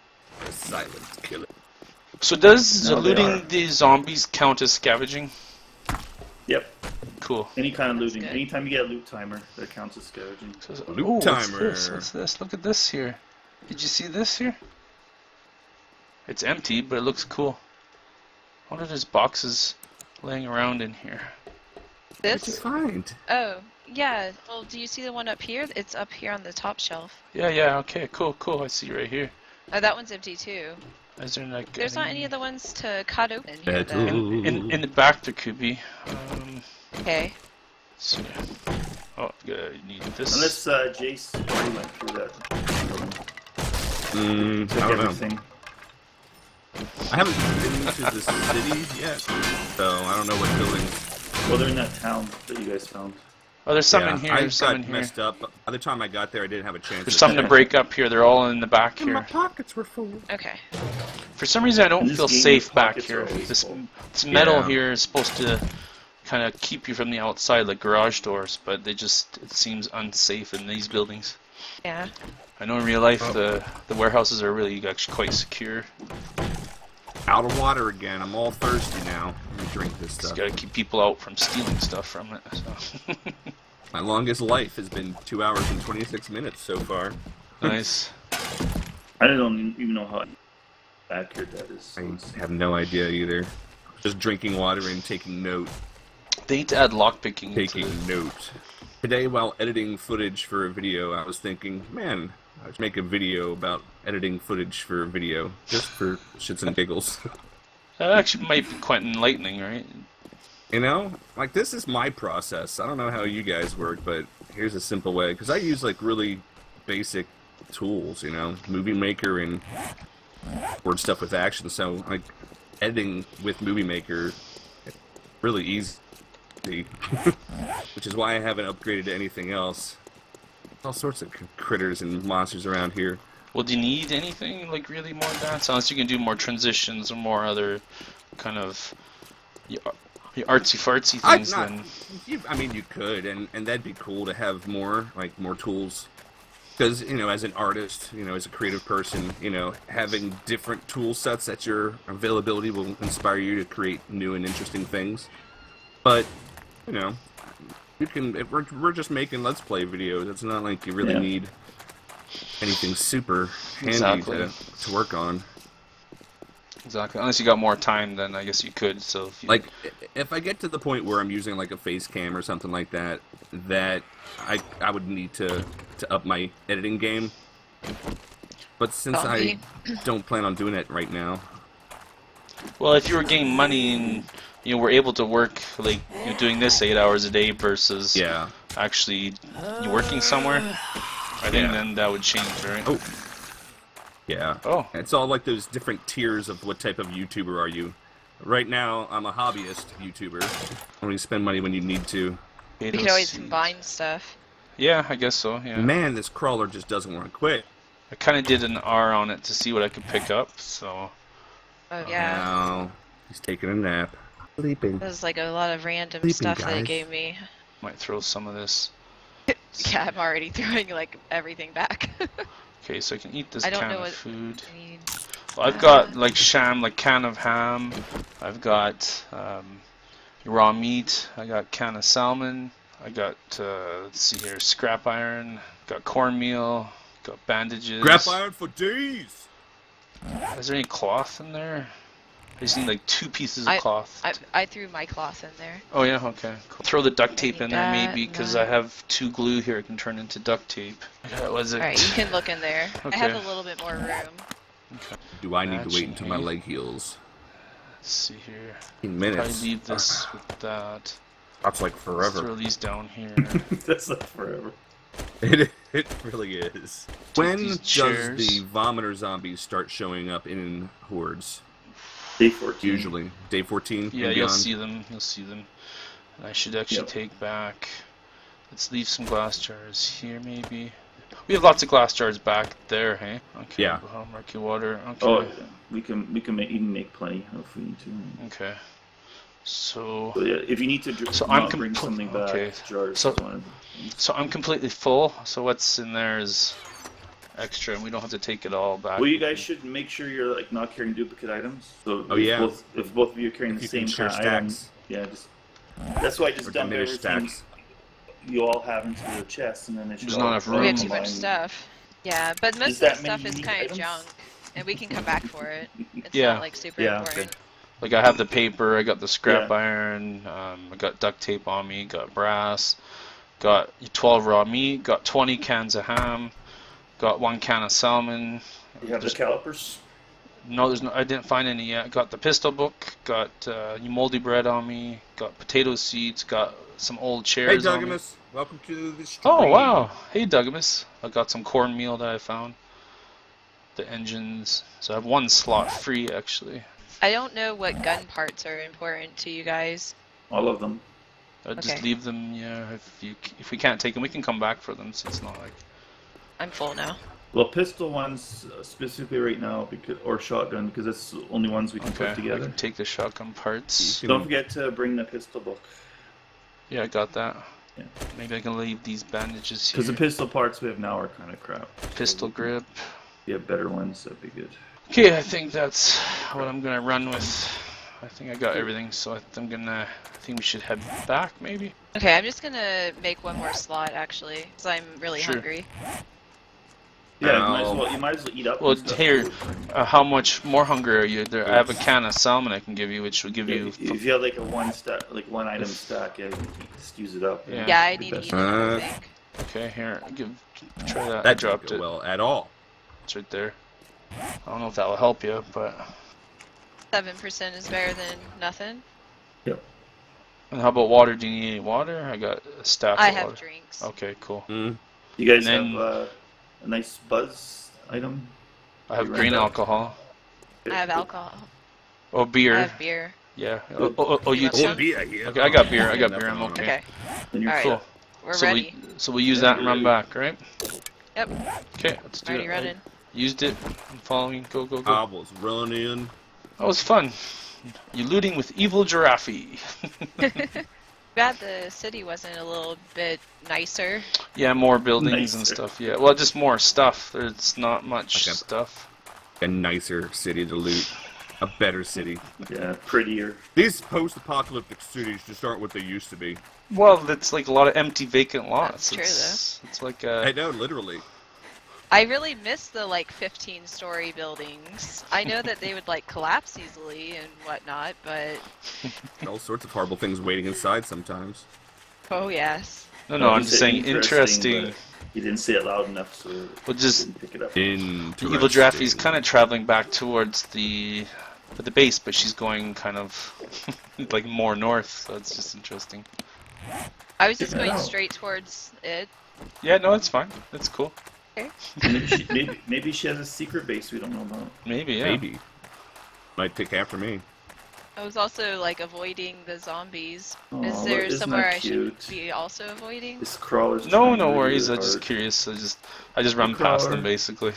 [SPEAKER 4] The silent killer.
[SPEAKER 1] So does
[SPEAKER 5] No, they
[SPEAKER 1] looting
[SPEAKER 5] are.
[SPEAKER 1] the zombies count as scavenging?
[SPEAKER 5] Yep.
[SPEAKER 1] Cool.
[SPEAKER 5] Any kind of
[SPEAKER 3] That's
[SPEAKER 5] looting.
[SPEAKER 3] good.
[SPEAKER 5] Anytime you get a loot timer, that counts as scavenging.
[SPEAKER 1] So, so-
[SPEAKER 4] Loot
[SPEAKER 1] oh, what's
[SPEAKER 4] timer.
[SPEAKER 1] this? What's this? Look at this here. Did you see this here? It's empty, but it looks cool. I wonder if there's boxes laying around in here.
[SPEAKER 4] What'd you
[SPEAKER 3] This?
[SPEAKER 4] find?
[SPEAKER 3] Oh, yeah. Well, do you see the one up here? It's up here on the top shelf.
[SPEAKER 1] Yeah, yeah, okay, cool, cool. I see right here.
[SPEAKER 3] Oh, that one's empty too.
[SPEAKER 1] Is there like
[SPEAKER 3] There's not any of the ones to cut open here,
[SPEAKER 4] Yeah,
[SPEAKER 3] though.
[SPEAKER 1] in, in, in the back there could be. Um,
[SPEAKER 3] Okay.
[SPEAKER 1] let's see. Oh, yeah, you need this.
[SPEAKER 5] Unless uh, Jace already went through that.
[SPEAKER 4] Mm,
[SPEAKER 5] Took
[SPEAKER 4] I don't know.
[SPEAKER 5] everything.
[SPEAKER 4] I haven't been to the city yet, so I don't know what buildings.
[SPEAKER 5] Well, they're in that town that you guys found.
[SPEAKER 1] Oh, there's some
[SPEAKER 4] yeah,
[SPEAKER 1] in here.
[SPEAKER 4] I
[SPEAKER 1] There's some
[SPEAKER 4] got
[SPEAKER 1] in here.
[SPEAKER 4] messed up. By the time I got there, I didn't have a chance.
[SPEAKER 1] There's some to break up here. They're all in the back
[SPEAKER 4] And my
[SPEAKER 1] here.
[SPEAKER 4] pockets were full.
[SPEAKER 3] Okay.
[SPEAKER 1] For some reason, I don't
[SPEAKER 5] In this
[SPEAKER 1] feel
[SPEAKER 5] game,
[SPEAKER 1] safe back
[SPEAKER 5] pockets
[SPEAKER 1] here.
[SPEAKER 5] are always
[SPEAKER 1] This,
[SPEAKER 5] full.
[SPEAKER 1] this metal
[SPEAKER 4] Yeah.
[SPEAKER 1] here is supposed to kind of keep you from the outside, like garage doors, but they just it seems unsafe in these buildings.
[SPEAKER 3] Yeah.
[SPEAKER 1] I know in real life
[SPEAKER 4] Oh.
[SPEAKER 1] the the warehouses are really actually quite secure.
[SPEAKER 4] Out of water again. I'm all thirsty now. Let me drink this
[SPEAKER 1] Just
[SPEAKER 4] stuff.
[SPEAKER 1] gotta keep people out from stealing stuff from it. So.
[SPEAKER 4] My longest life has been two hours and twenty-six minutes so far.
[SPEAKER 1] Nice.
[SPEAKER 5] I don't even know how accurate that is.
[SPEAKER 4] I have no idea either. Just drinking water and taking note.
[SPEAKER 1] They need to add lockpicking.
[SPEAKER 4] Taking
[SPEAKER 1] into
[SPEAKER 4] note. Today, while editing footage for a video, I was thinking, man, I should make a video about editing footage for a video, just for shits and giggles.
[SPEAKER 1] That actually might be quite enlightening, right?
[SPEAKER 4] You know, like this is my process. I don't know how you guys work, but here's a simple way. Because I use like really basic tools, you know, Movie Maker and word stuff with action. So like editing with Movie Maker, really easy. Which is why I haven't upgraded to anything else. All sorts of critters and monsters around here.
[SPEAKER 1] Well, do you need anything like really more advanced? Unless you can do more transitions or more other kind of the artsy fartsy things.
[SPEAKER 4] Not,
[SPEAKER 1] Then
[SPEAKER 4] you, I mean, you could, and and that'd be cool to have more like more tools. Because you know, as an artist, you know, as a creative person, you know, having different tool sets at your availability will inspire you to create new and interesting things. But you know, you can. If we're we're just making let's play videos. It's not like you really
[SPEAKER 5] Yeah.
[SPEAKER 4] need anything super handy
[SPEAKER 1] Exactly.
[SPEAKER 4] to to work on.
[SPEAKER 1] exactly. Unless you got more time, then I guess you could. So if you,
[SPEAKER 4] Like, i- if I get to the point where I'm using like a face cam or something like that, that I I would need to to up my editing game. But since
[SPEAKER 3] Call
[SPEAKER 4] I
[SPEAKER 3] me.
[SPEAKER 4] don't plan on doing it right now,
[SPEAKER 1] well, if you were getting money and you know were able to work like you're doing this eight hours a day versus
[SPEAKER 4] yeah.
[SPEAKER 1] actually you working somewhere, I think
[SPEAKER 4] Yeah.
[SPEAKER 1] then that would change, right?
[SPEAKER 4] Oh, yeah.
[SPEAKER 1] Oh.
[SPEAKER 4] It's all like those different tiers of what type of YouTuber are you. Right now, I'm a hobbyist YouTuber. Only spend money when you need to.
[SPEAKER 3] We could always combine stuff.
[SPEAKER 1] Yeah, I guess so. Yeah.
[SPEAKER 4] Man, this crawler just doesn't want to quit.
[SPEAKER 1] I kind of did an R on it to see what I could pick up. So
[SPEAKER 3] Oh yeah.
[SPEAKER 4] Now, he's taking a nap. Sleeping.
[SPEAKER 3] There's like a lot of random
[SPEAKER 4] Sleeping,
[SPEAKER 3] stuff that
[SPEAKER 4] guys.
[SPEAKER 3] it gave me.
[SPEAKER 1] might throw some of this.
[SPEAKER 3] Yeah, I'm already throwing like everything back.
[SPEAKER 1] Okay, so I can eat this
[SPEAKER 3] I don't
[SPEAKER 1] can
[SPEAKER 3] know
[SPEAKER 1] of
[SPEAKER 3] what-
[SPEAKER 1] food.
[SPEAKER 3] I mean,
[SPEAKER 1] Well, I've got like sham, like can of ham. I've got um, raw meat. I got can of salmon. I got uh, let's see here, scrap iron. Got cornmeal. Got bandages.
[SPEAKER 4] Scrap iron for days!
[SPEAKER 1] Is there any cloth in there? I just need like two pieces of
[SPEAKER 3] I-
[SPEAKER 1] cloth.
[SPEAKER 3] I I threw my cloth in there.
[SPEAKER 1] Oh yeah, okay. Cool. Throw the duct tape
[SPEAKER 3] need
[SPEAKER 1] in there
[SPEAKER 3] that,
[SPEAKER 1] maybe because
[SPEAKER 3] no.
[SPEAKER 1] I have two glue here. I can turn into duct tape. That was it.
[SPEAKER 3] All right, you can look in there. I have
[SPEAKER 1] Okay.
[SPEAKER 3] a little bit more room.
[SPEAKER 4] Do I need to
[SPEAKER 1] Matching
[SPEAKER 4] wait until my
[SPEAKER 1] hay.
[SPEAKER 4] leg heals?
[SPEAKER 1] Let's see here.
[SPEAKER 4] fifteen
[SPEAKER 1] Probably
[SPEAKER 4] minutes.
[SPEAKER 1] leave this with that.
[SPEAKER 4] That's like
[SPEAKER 1] Let's
[SPEAKER 4] forever.
[SPEAKER 1] throw these down here.
[SPEAKER 5] That's not forever.
[SPEAKER 4] It, it really is. When
[SPEAKER 1] these
[SPEAKER 4] does
[SPEAKER 1] chairs.
[SPEAKER 4] the vomiter zombies start showing up in hordes?
[SPEAKER 5] Day fourteen.
[SPEAKER 4] Usually. Day fourteen?
[SPEAKER 1] Yeah,
[SPEAKER 4] and
[SPEAKER 1] you'll
[SPEAKER 4] beyond?
[SPEAKER 1] see them. You'll see them. And I should actually
[SPEAKER 5] Yep.
[SPEAKER 1] take back. Let's leave some glass jars here, maybe. We have lots of glass jars back there, hey? Okay.
[SPEAKER 4] Yeah.
[SPEAKER 1] Oh, murky water. Okay.
[SPEAKER 5] Oh, yeah. we can we can make, even make plenty if we need to.
[SPEAKER 1] Okay. So,
[SPEAKER 5] But yeah, if you need to dr-
[SPEAKER 1] So
[SPEAKER 5] not
[SPEAKER 1] I'm
[SPEAKER 5] bring
[SPEAKER 1] compl-
[SPEAKER 5] something back,
[SPEAKER 1] okay.
[SPEAKER 5] jars.
[SPEAKER 1] So-
[SPEAKER 5] is one of them.
[SPEAKER 1] so I'm completely full. So what's in there is extra, and we don't have to take it all back.
[SPEAKER 5] Well, you guys should make sure you're like not carrying duplicate items. So
[SPEAKER 4] Oh,
[SPEAKER 5] if
[SPEAKER 4] yeah.
[SPEAKER 5] Both, if both of you are carrying
[SPEAKER 4] If
[SPEAKER 5] the
[SPEAKER 4] you
[SPEAKER 5] same
[SPEAKER 4] can share
[SPEAKER 5] kind of item,
[SPEAKER 4] stacks.
[SPEAKER 5] yeah, just That's why I just
[SPEAKER 4] Or
[SPEAKER 5] dump
[SPEAKER 4] diminished
[SPEAKER 5] everything
[SPEAKER 4] stacks.
[SPEAKER 5] you all have into the chest, and then it should
[SPEAKER 1] There's
[SPEAKER 5] all
[SPEAKER 1] not enough
[SPEAKER 5] all
[SPEAKER 1] room.
[SPEAKER 3] We have too
[SPEAKER 5] combine.
[SPEAKER 3] much stuff. Yeah, but most
[SPEAKER 5] Is
[SPEAKER 3] of the
[SPEAKER 5] that
[SPEAKER 3] stuff
[SPEAKER 5] many
[SPEAKER 3] is
[SPEAKER 5] unique
[SPEAKER 3] kind of
[SPEAKER 5] items?
[SPEAKER 3] junk, and we can come back for it. It's
[SPEAKER 1] Yeah.
[SPEAKER 3] not like super
[SPEAKER 5] Yeah,
[SPEAKER 3] important.
[SPEAKER 5] okay.
[SPEAKER 1] Like I have the paper, I got the scrap
[SPEAKER 5] Yeah.
[SPEAKER 1] iron, um, I got duct tape on me, got brass, got twelve raw meat, got twenty cans of ham, got one can of salmon.
[SPEAKER 5] You have
[SPEAKER 1] There's-
[SPEAKER 5] the calipers?
[SPEAKER 1] No, there's no. I didn't find any yet. Got the pistol book, got uh, moldy bread on me, got potato seeds, got some old
[SPEAKER 4] Hey,
[SPEAKER 1] chairs on me.
[SPEAKER 4] Dougamus, welcome to the stream.
[SPEAKER 1] Oh wow! Hey Dougamus, I got some cornmeal that I found. The engines, so I have one slot free actually.
[SPEAKER 3] I don't know what gun parts are important to you guys.
[SPEAKER 5] All of them.
[SPEAKER 1] I just
[SPEAKER 3] Okay.
[SPEAKER 1] leave them. Yeah, if you if we can't take them, we can come back for them. So it's not like.
[SPEAKER 3] I'm full now.
[SPEAKER 5] Well, pistol ones uh, specifically right now, because or shotgun, because that's the only ones we can
[SPEAKER 1] Okay,
[SPEAKER 5] put
[SPEAKER 1] I
[SPEAKER 5] together.
[SPEAKER 1] can take the shotgun parts.
[SPEAKER 4] You
[SPEAKER 5] Don't
[SPEAKER 4] can-
[SPEAKER 5] forget to bring the pistol book,
[SPEAKER 1] Yeah, I got that.
[SPEAKER 5] Yeah.
[SPEAKER 1] Maybe I can leave these bandages here.
[SPEAKER 5] because the pistol parts we have now are kind of crap.
[SPEAKER 1] Pistol grip.
[SPEAKER 5] If you have better ones, that'd be good.
[SPEAKER 1] Okay, I think that's what I'm gonna run with. I think I got everything, so I th- I'm gonna. I think we should head back, maybe.
[SPEAKER 3] Okay, I'm just gonna make one more slot actually, because I'm really
[SPEAKER 1] Sure.
[SPEAKER 3] hungry.
[SPEAKER 5] Yeah, you might as
[SPEAKER 4] Um,
[SPEAKER 5] well. You might as well eat up.
[SPEAKER 1] Well,
[SPEAKER 5] and stuff,
[SPEAKER 1] here,
[SPEAKER 5] too.
[SPEAKER 1] uh, how much more hungry are you? There, I have a can of salmon I can give you, which will give
[SPEAKER 5] Yeah,
[SPEAKER 1] you.
[SPEAKER 5] if, if you have like a one stack, like one item stack, yeah, you can just use it up.
[SPEAKER 1] Yeah.
[SPEAKER 3] Yeah, I
[SPEAKER 5] It'd be
[SPEAKER 3] need to
[SPEAKER 5] best.
[SPEAKER 3] eat it, I
[SPEAKER 4] Uh,
[SPEAKER 3] think.
[SPEAKER 1] Okay, here, give. Try that. I
[SPEAKER 4] That
[SPEAKER 1] dropped
[SPEAKER 4] didn't
[SPEAKER 1] it.
[SPEAKER 4] go well at all.
[SPEAKER 1] It's right there. I don't know if that will help you, but.
[SPEAKER 3] Seven percent is better than nothing.
[SPEAKER 5] Yep.
[SPEAKER 1] And how about water? Do you need any water? I got a stack
[SPEAKER 3] I
[SPEAKER 1] of
[SPEAKER 3] have
[SPEAKER 1] water.
[SPEAKER 3] drinks.
[SPEAKER 1] Okay, cool.
[SPEAKER 4] Mm.
[SPEAKER 5] You guys
[SPEAKER 1] And then-
[SPEAKER 5] have uh, a nice buzz item.
[SPEAKER 1] I have
[SPEAKER 5] You
[SPEAKER 1] green
[SPEAKER 5] ran out?
[SPEAKER 1] alcohol.
[SPEAKER 3] I have alcohol.
[SPEAKER 1] Oh, beer.
[SPEAKER 3] I have beer.
[SPEAKER 1] Yeah. Oh, oh, oh, oh, you
[SPEAKER 3] You
[SPEAKER 1] too.
[SPEAKER 3] want
[SPEAKER 4] Oh, beer here.
[SPEAKER 1] Okay, I got beer. I got
[SPEAKER 4] Nothing
[SPEAKER 1] beer. I'm
[SPEAKER 4] on it.
[SPEAKER 1] okay.
[SPEAKER 3] Okay,
[SPEAKER 5] And you're
[SPEAKER 3] Alright.
[SPEAKER 1] Cool.
[SPEAKER 3] we're
[SPEAKER 1] so
[SPEAKER 3] ready.
[SPEAKER 1] we so we use
[SPEAKER 5] Yeah,
[SPEAKER 1] that and
[SPEAKER 5] we're
[SPEAKER 1] run
[SPEAKER 5] ready.
[SPEAKER 1] back, right?
[SPEAKER 3] Yep,
[SPEAKER 1] Okay, let's do
[SPEAKER 3] already
[SPEAKER 1] it.
[SPEAKER 3] running.
[SPEAKER 1] Used it. I'm following. Go go go.
[SPEAKER 4] I was running.
[SPEAKER 1] That was fun. You looting with evil giraffe.
[SPEAKER 3] Glad the city wasn't a little bit nicer.
[SPEAKER 1] Yeah, more buildings and
[SPEAKER 5] Nicer.
[SPEAKER 1] stuff. Yeah, well, just more stuff. There's not much
[SPEAKER 4] Okay.
[SPEAKER 1] stuff.
[SPEAKER 4] A nicer city to loot. A better city.
[SPEAKER 5] yeah, prettier.
[SPEAKER 4] These post-apocalyptic cities just aren't what they used to be.
[SPEAKER 1] Well, it's like a lot of empty, vacant lots.
[SPEAKER 3] That's true,
[SPEAKER 1] it's, it's like
[SPEAKER 4] I
[SPEAKER 1] a.
[SPEAKER 4] know, literally.
[SPEAKER 3] I really miss the like fifteen story buildings. I know that they would like collapse easily and whatnot, but
[SPEAKER 4] All sorts of horrible things waiting inside sometimes.
[SPEAKER 3] oh yes.
[SPEAKER 1] No, no, I'm
[SPEAKER 5] You
[SPEAKER 1] just
[SPEAKER 5] said
[SPEAKER 1] saying interesting.
[SPEAKER 5] but You didn't say it loud enough, so
[SPEAKER 1] Well, just
[SPEAKER 5] didn't pick it up.
[SPEAKER 1] the
[SPEAKER 4] Interesting.
[SPEAKER 1] evil giraffe is kind of traveling back towards the the base, but she's going kind of like more north. So it's just interesting.
[SPEAKER 3] I was just
[SPEAKER 5] Yeah.
[SPEAKER 3] going straight towards it.
[SPEAKER 1] Yeah, no, it's fine. That's cool.
[SPEAKER 5] Maybe she, maybe, maybe she has a secret base we don't know about.
[SPEAKER 1] Maybe, yeah.
[SPEAKER 4] Maybe. Might pick after me.
[SPEAKER 3] I was also like avoiding the zombies.
[SPEAKER 5] Aw,
[SPEAKER 3] Is there
[SPEAKER 5] isn't
[SPEAKER 3] somewhere
[SPEAKER 5] that
[SPEAKER 3] I
[SPEAKER 5] cute?
[SPEAKER 3] should be also avoiding?
[SPEAKER 5] This crawler's
[SPEAKER 1] No,
[SPEAKER 5] trying
[SPEAKER 1] no
[SPEAKER 5] really,
[SPEAKER 1] worries.
[SPEAKER 5] really
[SPEAKER 1] I'm just
[SPEAKER 5] hard.
[SPEAKER 1] curious. I just, I just run
[SPEAKER 5] The
[SPEAKER 1] past
[SPEAKER 5] crawler.
[SPEAKER 1] them basically.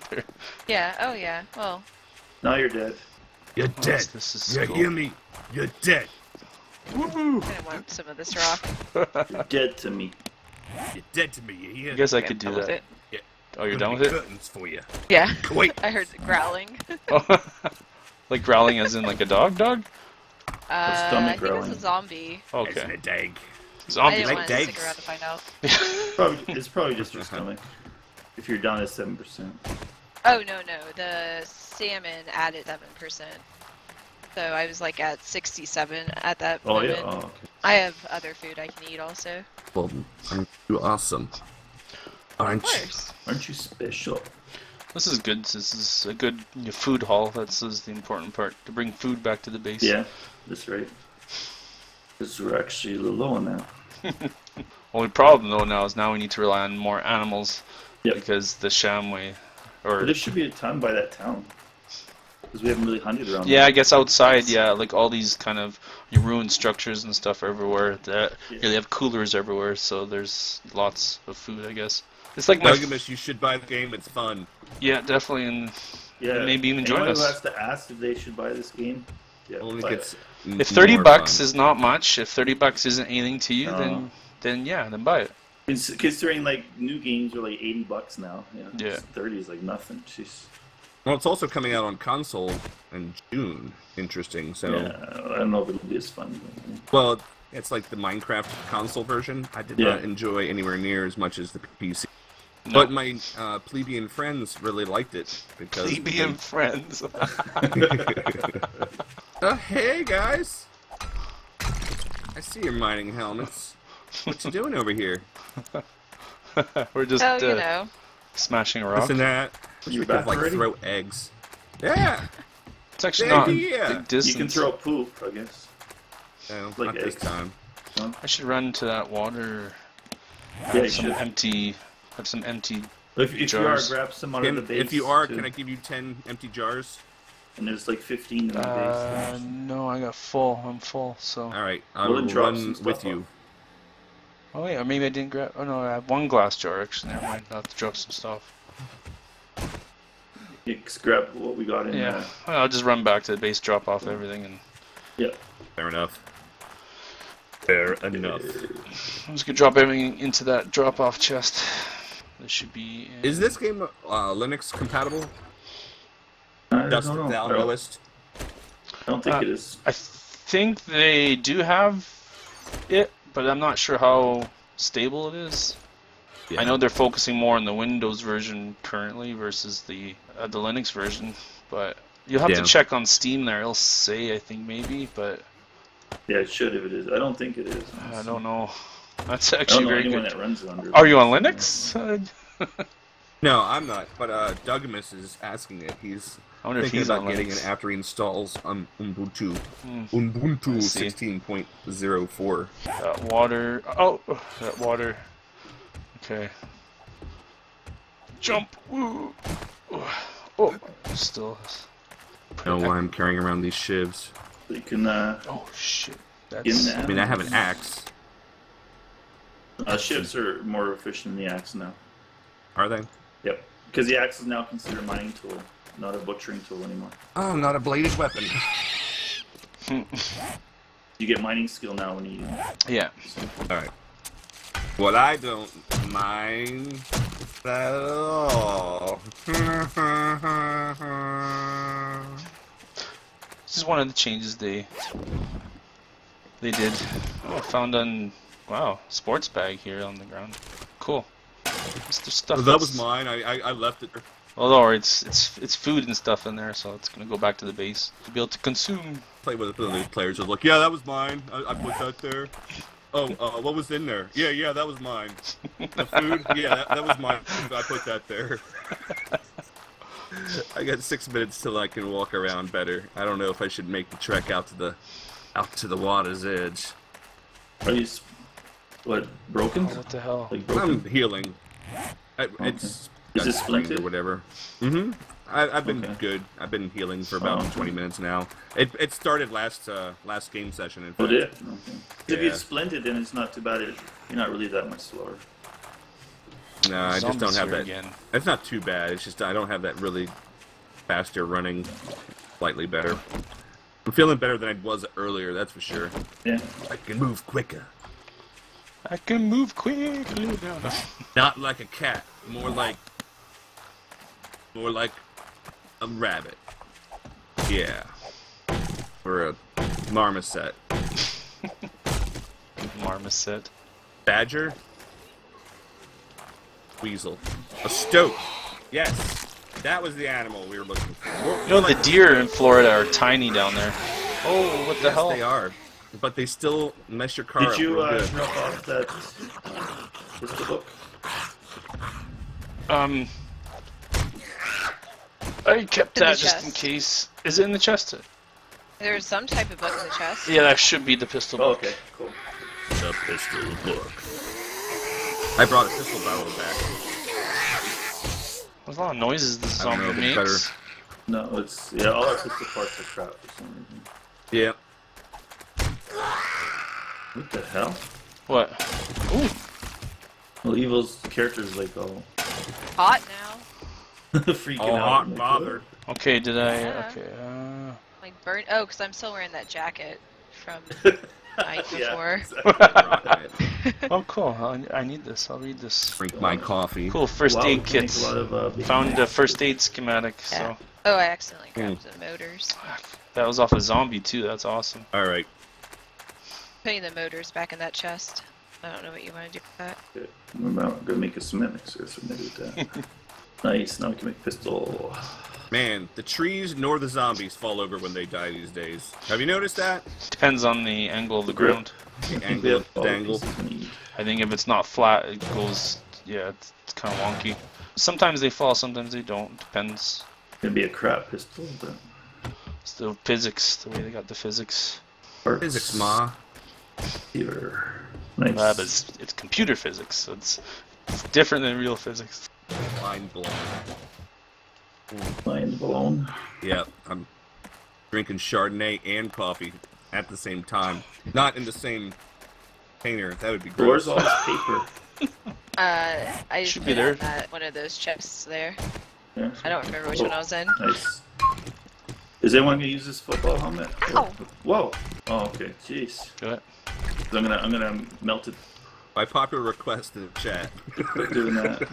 [SPEAKER 3] Yeah, oh yeah. Well,
[SPEAKER 5] Now you're dead.
[SPEAKER 4] You're
[SPEAKER 1] Oh,
[SPEAKER 4] dead.
[SPEAKER 1] this is
[SPEAKER 4] You
[SPEAKER 1] cool.
[SPEAKER 4] hear me? You're dead.
[SPEAKER 1] Woohoo!
[SPEAKER 3] I want some of this rock.
[SPEAKER 5] You're dead to me.
[SPEAKER 4] You're dead to me. You hear?
[SPEAKER 1] I guess I
[SPEAKER 3] Okay,
[SPEAKER 1] could do
[SPEAKER 3] done with
[SPEAKER 1] that.
[SPEAKER 3] it.
[SPEAKER 1] Oh, you're
[SPEAKER 4] Gonna
[SPEAKER 1] done
[SPEAKER 4] be
[SPEAKER 1] with it?
[SPEAKER 4] Curtains for you.
[SPEAKER 3] Yeah.
[SPEAKER 4] Wait.
[SPEAKER 3] I heard the growling.
[SPEAKER 1] Oh, like growling as in like a dog dog?
[SPEAKER 3] Uh, I
[SPEAKER 5] stomach
[SPEAKER 3] think it's
[SPEAKER 5] growling.
[SPEAKER 3] a zombie.
[SPEAKER 4] As in
[SPEAKER 1] Okay.
[SPEAKER 4] a dag.
[SPEAKER 3] I
[SPEAKER 1] Zombies.
[SPEAKER 3] didn't
[SPEAKER 4] like
[SPEAKER 3] want to stick
[SPEAKER 4] dags.
[SPEAKER 3] around to find out.
[SPEAKER 5] Probably, it's probably just your stomach. If you're down at seven percent.
[SPEAKER 3] Oh no no, the salmon added seven percent. So I was like at sixty-seven at that
[SPEAKER 5] Oh
[SPEAKER 3] moment.
[SPEAKER 5] yeah. Oh, okay.
[SPEAKER 3] I have other food I can eat also.
[SPEAKER 4] Well, aren't you awesome? Aren't
[SPEAKER 3] Of
[SPEAKER 4] you?
[SPEAKER 3] course.
[SPEAKER 5] Aren't you special?
[SPEAKER 1] This is good. This is a good you know, food haul. That's is the important part. To bring food back to the base.
[SPEAKER 5] Yeah, that's right. Because we're actually a little low on that.
[SPEAKER 1] Only problem though now is now we need to rely on more animals.
[SPEAKER 5] Yep.
[SPEAKER 1] Because the Shamway, or
[SPEAKER 5] But there should be a ton by that town. Because we haven't really hunted around.
[SPEAKER 1] yeah,
[SPEAKER 5] there.
[SPEAKER 1] I guess outside, yeah, like all these kind of your ruined structures and stuff everywhere. That
[SPEAKER 5] Yeah.
[SPEAKER 1] yeah, they have coolers everywhere, so there's lots of food, I guess. It's like my
[SPEAKER 4] Douglas, you should buy the game. It's fun.
[SPEAKER 1] yeah, definitely, and
[SPEAKER 5] Yeah.
[SPEAKER 1] maybe even join
[SPEAKER 5] Anyone
[SPEAKER 1] us.
[SPEAKER 5] who has to ask if they should buy this game. Yeah.
[SPEAKER 4] Only
[SPEAKER 5] buy
[SPEAKER 4] gets
[SPEAKER 5] it.
[SPEAKER 1] if thirty
[SPEAKER 4] more
[SPEAKER 1] bucks
[SPEAKER 4] fun.
[SPEAKER 1] is not much, if thirty bucks isn't anything to you,
[SPEAKER 5] No.
[SPEAKER 1] then then yeah, then buy it.
[SPEAKER 5] Cons- Considering like new games are like eighty bucks now. Yeah.
[SPEAKER 1] Yeah.
[SPEAKER 5] thirty is like nothing. Jeez.
[SPEAKER 4] Well, it's also coming out on console in June. Interesting. So,
[SPEAKER 5] Yeah. I don't know if it'll be as fun. but,
[SPEAKER 4] well, It's like the Minecraft console version. I did
[SPEAKER 5] Yeah.
[SPEAKER 4] not enjoy anywhere near as much as the P C.
[SPEAKER 1] No.
[SPEAKER 4] But my uh, plebeian friends really liked it because.
[SPEAKER 1] Plebeian friends.
[SPEAKER 4] Oh, hey guys! I see your mining helmets. What you doing over here?
[SPEAKER 1] We're just
[SPEAKER 3] Oh, you
[SPEAKER 1] uh,
[SPEAKER 3] know.
[SPEAKER 1] smashing a rock.
[SPEAKER 4] Listen to that.
[SPEAKER 5] You
[SPEAKER 4] We
[SPEAKER 5] back
[SPEAKER 4] could like
[SPEAKER 5] already?
[SPEAKER 4] throw eggs. Yeah.
[SPEAKER 1] It's actually
[SPEAKER 4] Good
[SPEAKER 1] not a
[SPEAKER 4] idea.
[SPEAKER 1] big
[SPEAKER 5] You
[SPEAKER 1] distance.
[SPEAKER 5] can throw poop, I guess.
[SPEAKER 4] No,
[SPEAKER 5] Like
[SPEAKER 4] not this
[SPEAKER 5] eggs.
[SPEAKER 4] time.
[SPEAKER 5] Huh?
[SPEAKER 1] I should run to that water. Have
[SPEAKER 5] Yeah, you
[SPEAKER 1] some
[SPEAKER 5] should.
[SPEAKER 1] empty. Have some empty.
[SPEAKER 5] If, if you are,
[SPEAKER 1] Jars.
[SPEAKER 5] grab some out
[SPEAKER 4] Can,
[SPEAKER 5] of the base.
[SPEAKER 4] if you are,
[SPEAKER 5] too.
[SPEAKER 4] can I give you ten empty jars?
[SPEAKER 5] And there's like fifteen in the
[SPEAKER 1] Uh,
[SPEAKER 5] base.
[SPEAKER 1] no, I got full. I'm full. So.
[SPEAKER 4] All right, I
[SPEAKER 5] Well,
[SPEAKER 4] will
[SPEAKER 5] then drop
[SPEAKER 4] run
[SPEAKER 5] some stuff
[SPEAKER 4] with you.
[SPEAKER 1] Oh yeah, or maybe I didn't grab. Oh no, I have one glass jar. Actually, never mind. I have to drop some stuff.
[SPEAKER 5] You just grab what we got in
[SPEAKER 1] Yeah,
[SPEAKER 5] there.
[SPEAKER 1] I'll just run back to the base, drop off everything, and
[SPEAKER 5] Yeah.
[SPEAKER 4] Fair enough. Fair enough.
[SPEAKER 1] I'm just gonna drop everything into that drop-off chest. This should be. In...
[SPEAKER 4] Is this game uh, Linux compatible?
[SPEAKER 5] I
[SPEAKER 4] Dust
[SPEAKER 5] don't know.
[SPEAKER 4] thou
[SPEAKER 5] I don't,
[SPEAKER 4] knowest.
[SPEAKER 5] I don't think
[SPEAKER 1] Uh,
[SPEAKER 5] it is.
[SPEAKER 1] I think they do have it, but I'm not sure how stable it is. I know they're focusing more on the Windows version currently versus the uh, the Linux version, but you'll have
[SPEAKER 4] Yeah.
[SPEAKER 1] to check on Steam there. It'll say, I think, maybe, but
[SPEAKER 5] Yeah, it should if it is. I don't think it is.
[SPEAKER 1] I don't know. That's
[SPEAKER 5] I don't
[SPEAKER 1] actually
[SPEAKER 5] know
[SPEAKER 1] very
[SPEAKER 5] anyone
[SPEAKER 1] good.
[SPEAKER 5] that runs it under.
[SPEAKER 1] Are you on Linux? Uh,
[SPEAKER 4] No, I'm not. But uh, Dougmas is asking it. He's
[SPEAKER 1] I wonder if
[SPEAKER 4] thinking
[SPEAKER 1] he's
[SPEAKER 4] about
[SPEAKER 1] on
[SPEAKER 4] getting
[SPEAKER 1] Linux.
[SPEAKER 4] it after he installs um, Ubuntu.
[SPEAKER 1] Hmm. I
[SPEAKER 4] Ubuntu
[SPEAKER 1] see.
[SPEAKER 4] sixteen point oh four.
[SPEAKER 1] That water. Oh, that water. Okay. Jump. Woo. Oh, still.
[SPEAKER 4] No, why I'm carrying around these shivs.
[SPEAKER 5] So you can. Uh,
[SPEAKER 1] Oh shit.
[SPEAKER 5] in
[SPEAKER 1] That's.
[SPEAKER 5] there.
[SPEAKER 4] I mean, I have an axe.
[SPEAKER 5] Uh, shifts are more efficient than the axe now.
[SPEAKER 4] Are they?
[SPEAKER 5] Yep. Because the axe is now considered a mining tool, not a butchering tool anymore.
[SPEAKER 4] Oh, not a bladed weapon.
[SPEAKER 5] You get mining skill now when you.
[SPEAKER 1] Yeah.
[SPEAKER 4] Alright. What I don't mind at all.
[SPEAKER 1] This is one of the changes they they did. Oh, I found an wow sports bag here on the ground. Cool. Mister Stuff.
[SPEAKER 4] that was mine. I, I, I left it.
[SPEAKER 1] Well, don't worry, it's it's it's food and stuff in there, so it's gonna go back to the base to be able to consume.
[SPEAKER 4] Play with the other players. I was like, yeah, that was mine. I, I put that there. Oh, uh, what was in there? Yeah, yeah, that was mine. The food? Yeah, that, that was mine. I put that there. I got six minutes till I can walk around better. I don't know if I should make the trek out to the out to the water's edge.
[SPEAKER 5] Are you. s- What? Broken?
[SPEAKER 1] Oh, what the hell?
[SPEAKER 5] Like broken?
[SPEAKER 4] I'm healing. I, it's
[SPEAKER 5] Is
[SPEAKER 4] got
[SPEAKER 5] it
[SPEAKER 4] sprained
[SPEAKER 5] splinted?
[SPEAKER 4] or whatever. Mm-hmm. I, I've been
[SPEAKER 5] Okay.
[SPEAKER 4] good. I've been healing for about
[SPEAKER 5] Oh, okay.
[SPEAKER 4] twenty minutes now. It it started last uh, last game session. In
[SPEAKER 5] Oh,
[SPEAKER 4] fact.
[SPEAKER 5] did it? Okay. If
[SPEAKER 4] Yeah.
[SPEAKER 5] you splint it, then it's not too bad. It, you're not really that much slower.
[SPEAKER 4] No, I just don't
[SPEAKER 1] Zombies
[SPEAKER 4] have
[SPEAKER 1] here
[SPEAKER 4] that.
[SPEAKER 1] again.
[SPEAKER 4] It's not too bad. It's just I don't have that really faster running, slightly better. I'm feeling better than I was earlier. That's for sure.
[SPEAKER 5] Yeah.
[SPEAKER 4] I can move quicker.
[SPEAKER 1] I can move quickly. No, no.
[SPEAKER 4] Not like a cat. More like, more like a rabbit. Yeah. Or a marmoset.
[SPEAKER 1] Marmoset.
[SPEAKER 4] Badger. Weasel. A stoat. Yes. That was the animal we were looking for. More-
[SPEAKER 1] You know
[SPEAKER 4] more
[SPEAKER 1] the
[SPEAKER 4] like-
[SPEAKER 1] deer in Florida are tiny down there. Oh, what the
[SPEAKER 4] Yes,
[SPEAKER 1] hell?
[SPEAKER 4] they are. But they still mess your car
[SPEAKER 5] Did
[SPEAKER 4] up
[SPEAKER 5] you
[SPEAKER 4] real
[SPEAKER 5] uh,
[SPEAKER 4] good.
[SPEAKER 5] drop off that uh, pistol book?
[SPEAKER 1] Um, I kept
[SPEAKER 3] In the
[SPEAKER 1] that just in
[SPEAKER 3] chest.
[SPEAKER 1] case. Is it in the chest?
[SPEAKER 3] There's some type of book in the chest.
[SPEAKER 1] Yeah, that should be the pistol
[SPEAKER 5] Oh,
[SPEAKER 1] book.
[SPEAKER 5] okay, cool.
[SPEAKER 4] The pistol book. I brought a pistol barrel back.
[SPEAKER 1] There's a lot of noises this
[SPEAKER 4] I don't know
[SPEAKER 1] zombie
[SPEAKER 4] if
[SPEAKER 1] makes.
[SPEAKER 4] it's
[SPEAKER 5] No, it's yeah. All our pistol parts are crap for some reason.
[SPEAKER 4] Yeah.
[SPEAKER 5] What the hell?
[SPEAKER 1] What? Ooh,
[SPEAKER 5] Well, Evil's character is like all
[SPEAKER 3] Hot now.
[SPEAKER 5] freaking
[SPEAKER 4] All
[SPEAKER 5] out.
[SPEAKER 4] hot
[SPEAKER 5] I'm
[SPEAKER 4] and
[SPEAKER 5] like,
[SPEAKER 4] bothered.
[SPEAKER 1] okay, did I?
[SPEAKER 3] Yeah.
[SPEAKER 1] Okay, uh...
[SPEAKER 3] Like burnt. Oh, because I'm still wearing that jacket from
[SPEAKER 5] "What?"
[SPEAKER 3] the night
[SPEAKER 5] Yeah,
[SPEAKER 3] before.
[SPEAKER 5] exactly.
[SPEAKER 4] Right.
[SPEAKER 1] Oh, cool. I, I need this. I'll read this.
[SPEAKER 4] Drink my coffee.
[SPEAKER 1] Cool, first
[SPEAKER 5] Wow, we
[SPEAKER 1] aid
[SPEAKER 5] can make
[SPEAKER 1] kits.
[SPEAKER 5] a lot of, uh, big
[SPEAKER 1] Found a
[SPEAKER 5] knives.
[SPEAKER 1] first aid schematic,
[SPEAKER 3] Yeah.
[SPEAKER 1] so...
[SPEAKER 3] Oh, I accidentally
[SPEAKER 4] Hmm.
[SPEAKER 3] grabbed the motors.
[SPEAKER 1] That was off a zombie, too. That's awesome.
[SPEAKER 4] All right.
[SPEAKER 3] Putting the motors back in that chest. I don't know what you want to do with that.
[SPEAKER 5] Okay. I'm about- gonna make a cement mixer, so maybe that. Nice, now we can make pistol.
[SPEAKER 4] Man, the trees nor the zombies fall over when they die these days. Have you noticed that?
[SPEAKER 1] Depends on the angle of the ground.
[SPEAKER 4] The angle of the angle.
[SPEAKER 1] I think if it's not flat, it goes. Yeah, it's, it's kind of wonky. Sometimes they fall, sometimes they don't. Depends.
[SPEAKER 5] Gonna be a crap pistol, but
[SPEAKER 1] It's the physics, the way they got the physics.
[SPEAKER 5] parts
[SPEAKER 4] Physics, ma.
[SPEAKER 5] here. Nice.
[SPEAKER 1] Lab is it's computer physics, so it's it's different than real physics.
[SPEAKER 4] Mind blown.
[SPEAKER 5] Mind blown.
[SPEAKER 4] Yep, I'm drinking Chardonnay and coffee at the same time. Not in the same container. That would be
[SPEAKER 5] Where's
[SPEAKER 4] gross.
[SPEAKER 5] all this paper?
[SPEAKER 3] Uh, I just
[SPEAKER 1] Should
[SPEAKER 3] put
[SPEAKER 1] be
[SPEAKER 3] it
[SPEAKER 1] there.
[SPEAKER 3] in that, one of those chests there.
[SPEAKER 5] Yeah.
[SPEAKER 3] I don't remember which
[SPEAKER 5] Oh,
[SPEAKER 3] one I was in.
[SPEAKER 5] Nice. Is anyone gonna use this football helmet?
[SPEAKER 3] Ow.
[SPEAKER 5] Whoa. Oh, okay. Jeez.
[SPEAKER 1] Do it.
[SPEAKER 5] So I'm gonna I'm gonna melt it.
[SPEAKER 4] By popular request in the chat.
[SPEAKER 5] Quit doing that.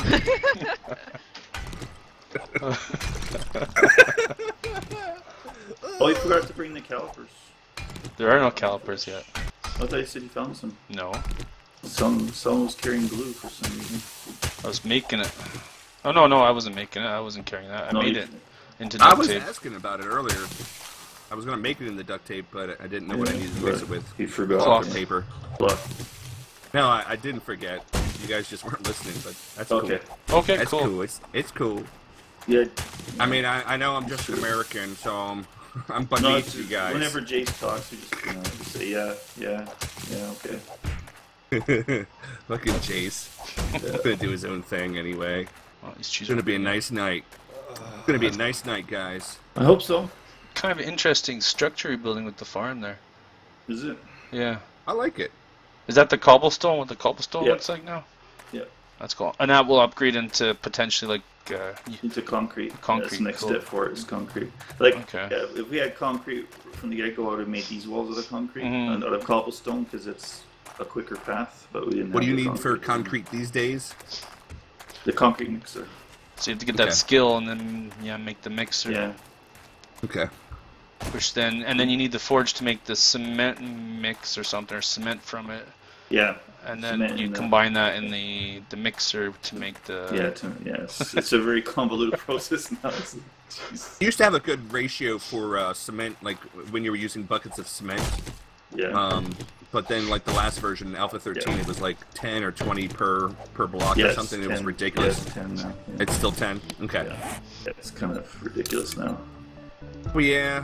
[SPEAKER 5] Oh, you forgot to bring the calipers.
[SPEAKER 1] There are no calipers yet.
[SPEAKER 5] I thought you said you found some.
[SPEAKER 1] No,
[SPEAKER 5] Some someone was carrying glue for some reason.
[SPEAKER 1] I was making it. Oh no, no, I wasn't making it. I wasn't carrying that. I
[SPEAKER 5] No,
[SPEAKER 1] made
[SPEAKER 5] you-
[SPEAKER 1] it into
[SPEAKER 4] I
[SPEAKER 1] duct
[SPEAKER 4] was
[SPEAKER 1] tape.
[SPEAKER 4] asking about it earlier. I was gonna make it in the duct tape, but I didn't know what I needed to mix it with.
[SPEAKER 5] You forgot.
[SPEAKER 1] Cloth.
[SPEAKER 4] Paper.
[SPEAKER 5] Cloth.
[SPEAKER 4] No, I, I didn't forget. You guys just weren't listening, but that's
[SPEAKER 5] Okay.
[SPEAKER 4] cool.
[SPEAKER 1] Okay,
[SPEAKER 4] That's
[SPEAKER 1] cool.
[SPEAKER 4] cool. It's it's cool.
[SPEAKER 5] Yeah.
[SPEAKER 4] I mean, I, I know I'm just
[SPEAKER 5] Sure.
[SPEAKER 4] American, so I'm, I'm
[SPEAKER 5] No,
[SPEAKER 4] beneath
[SPEAKER 5] it's
[SPEAKER 4] you
[SPEAKER 5] just,
[SPEAKER 4] guys.
[SPEAKER 5] whenever Jace talks, we just, you know, just say yeah, yeah, yeah, okay.
[SPEAKER 4] Look at Jace. He's gonna do his own thing anyway.
[SPEAKER 1] Well, he's
[SPEAKER 4] It's
[SPEAKER 1] choosing
[SPEAKER 4] gonna be a nice night. It's gonna be a nice night, guys.
[SPEAKER 5] I hope so.
[SPEAKER 1] kind of interesting structure you're building with the farm there.
[SPEAKER 5] Is it?
[SPEAKER 1] Yeah.
[SPEAKER 4] I like it.
[SPEAKER 1] Is that the cobblestone? What the cobblestone
[SPEAKER 5] Yeah.
[SPEAKER 1] looks like now?
[SPEAKER 5] Yeah.
[SPEAKER 1] That's cool. And that will upgrade into potentially like. Uh,
[SPEAKER 5] Into concrete.
[SPEAKER 1] Concrete,
[SPEAKER 5] That's the next
[SPEAKER 1] cool.
[SPEAKER 5] step for it is concrete. Like,
[SPEAKER 1] Okay.
[SPEAKER 5] yeah, if we had concrete from the get-go, I would have made these walls out of concrete
[SPEAKER 1] Mhm.
[SPEAKER 5] and out of cobblestone because it's a quicker path. But we didn't.
[SPEAKER 4] What do
[SPEAKER 5] have
[SPEAKER 4] you
[SPEAKER 5] the
[SPEAKER 4] need for concrete these days?
[SPEAKER 5] The concrete mixer.
[SPEAKER 1] so you have to get
[SPEAKER 4] Okay.
[SPEAKER 1] that skill and then yeah, make the mixer.
[SPEAKER 5] Yeah.
[SPEAKER 4] Okay.
[SPEAKER 1] Which then and then you need the forge to make the cement mix or something or cement from it.
[SPEAKER 5] Yeah.
[SPEAKER 1] And then
[SPEAKER 5] Cement
[SPEAKER 1] you
[SPEAKER 5] in the-
[SPEAKER 1] combine that in the the mixer to make the.
[SPEAKER 5] Yeah. To, yeah. It's, it's a very convoluted process now. It's, jeez.
[SPEAKER 4] You used to have a good ratio for uh, cement, like when you were using buckets of cement.
[SPEAKER 5] Yeah.
[SPEAKER 4] Um, but then, like the last version, Alpha thirteen,
[SPEAKER 5] Yeah.
[SPEAKER 4] it was like ten or twenty per per block
[SPEAKER 5] yeah,
[SPEAKER 4] or
[SPEAKER 5] it's
[SPEAKER 4] something. It
[SPEAKER 5] ten,
[SPEAKER 4] was ridiculous.
[SPEAKER 5] Yeah, it's ten now. Yeah.
[SPEAKER 4] It's still ten. Okay.
[SPEAKER 5] Yeah. Yeah, it's kind of ridiculous now.
[SPEAKER 4] Well, yeah.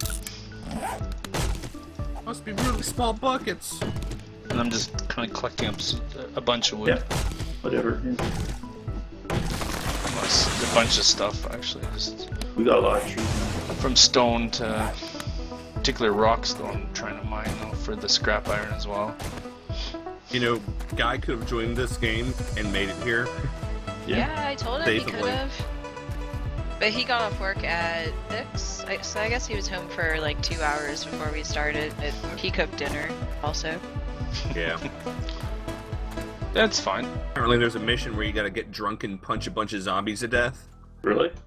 [SPEAKER 4] Must be really small buckets.
[SPEAKER 1] And I'm just kind of collecting up s- a bunch of wood.
[SPEAKER 5] Yeah. Whatever. Yeah.
[SPEAKER 1] A bunch of stuff actually, just
[SPEAKER 5] We got a lot of trees now.
[SPEAKER 1] from stone to particular rock stone. I'm trying to mine though for the scrap iron as well.
[SPEAKER 4] You know, Guy could have joined this game and made it here.
[SPEAKER 3] Yeah, I told him he
[SPEAKER 4] Basically.
[SPEAKER 3] could have. But he got off work at six, I- so I guess he was home for like two hours before we started. But he cooked dinner also.
[SPEAKER 4] Yeah.
[SPEAKER 1] That's fine.
[SPEAKER 4] Apparently, there's a mission where you gotta get drunk and punch a bunch of zombies to death.
[SPEAKER 5] Really?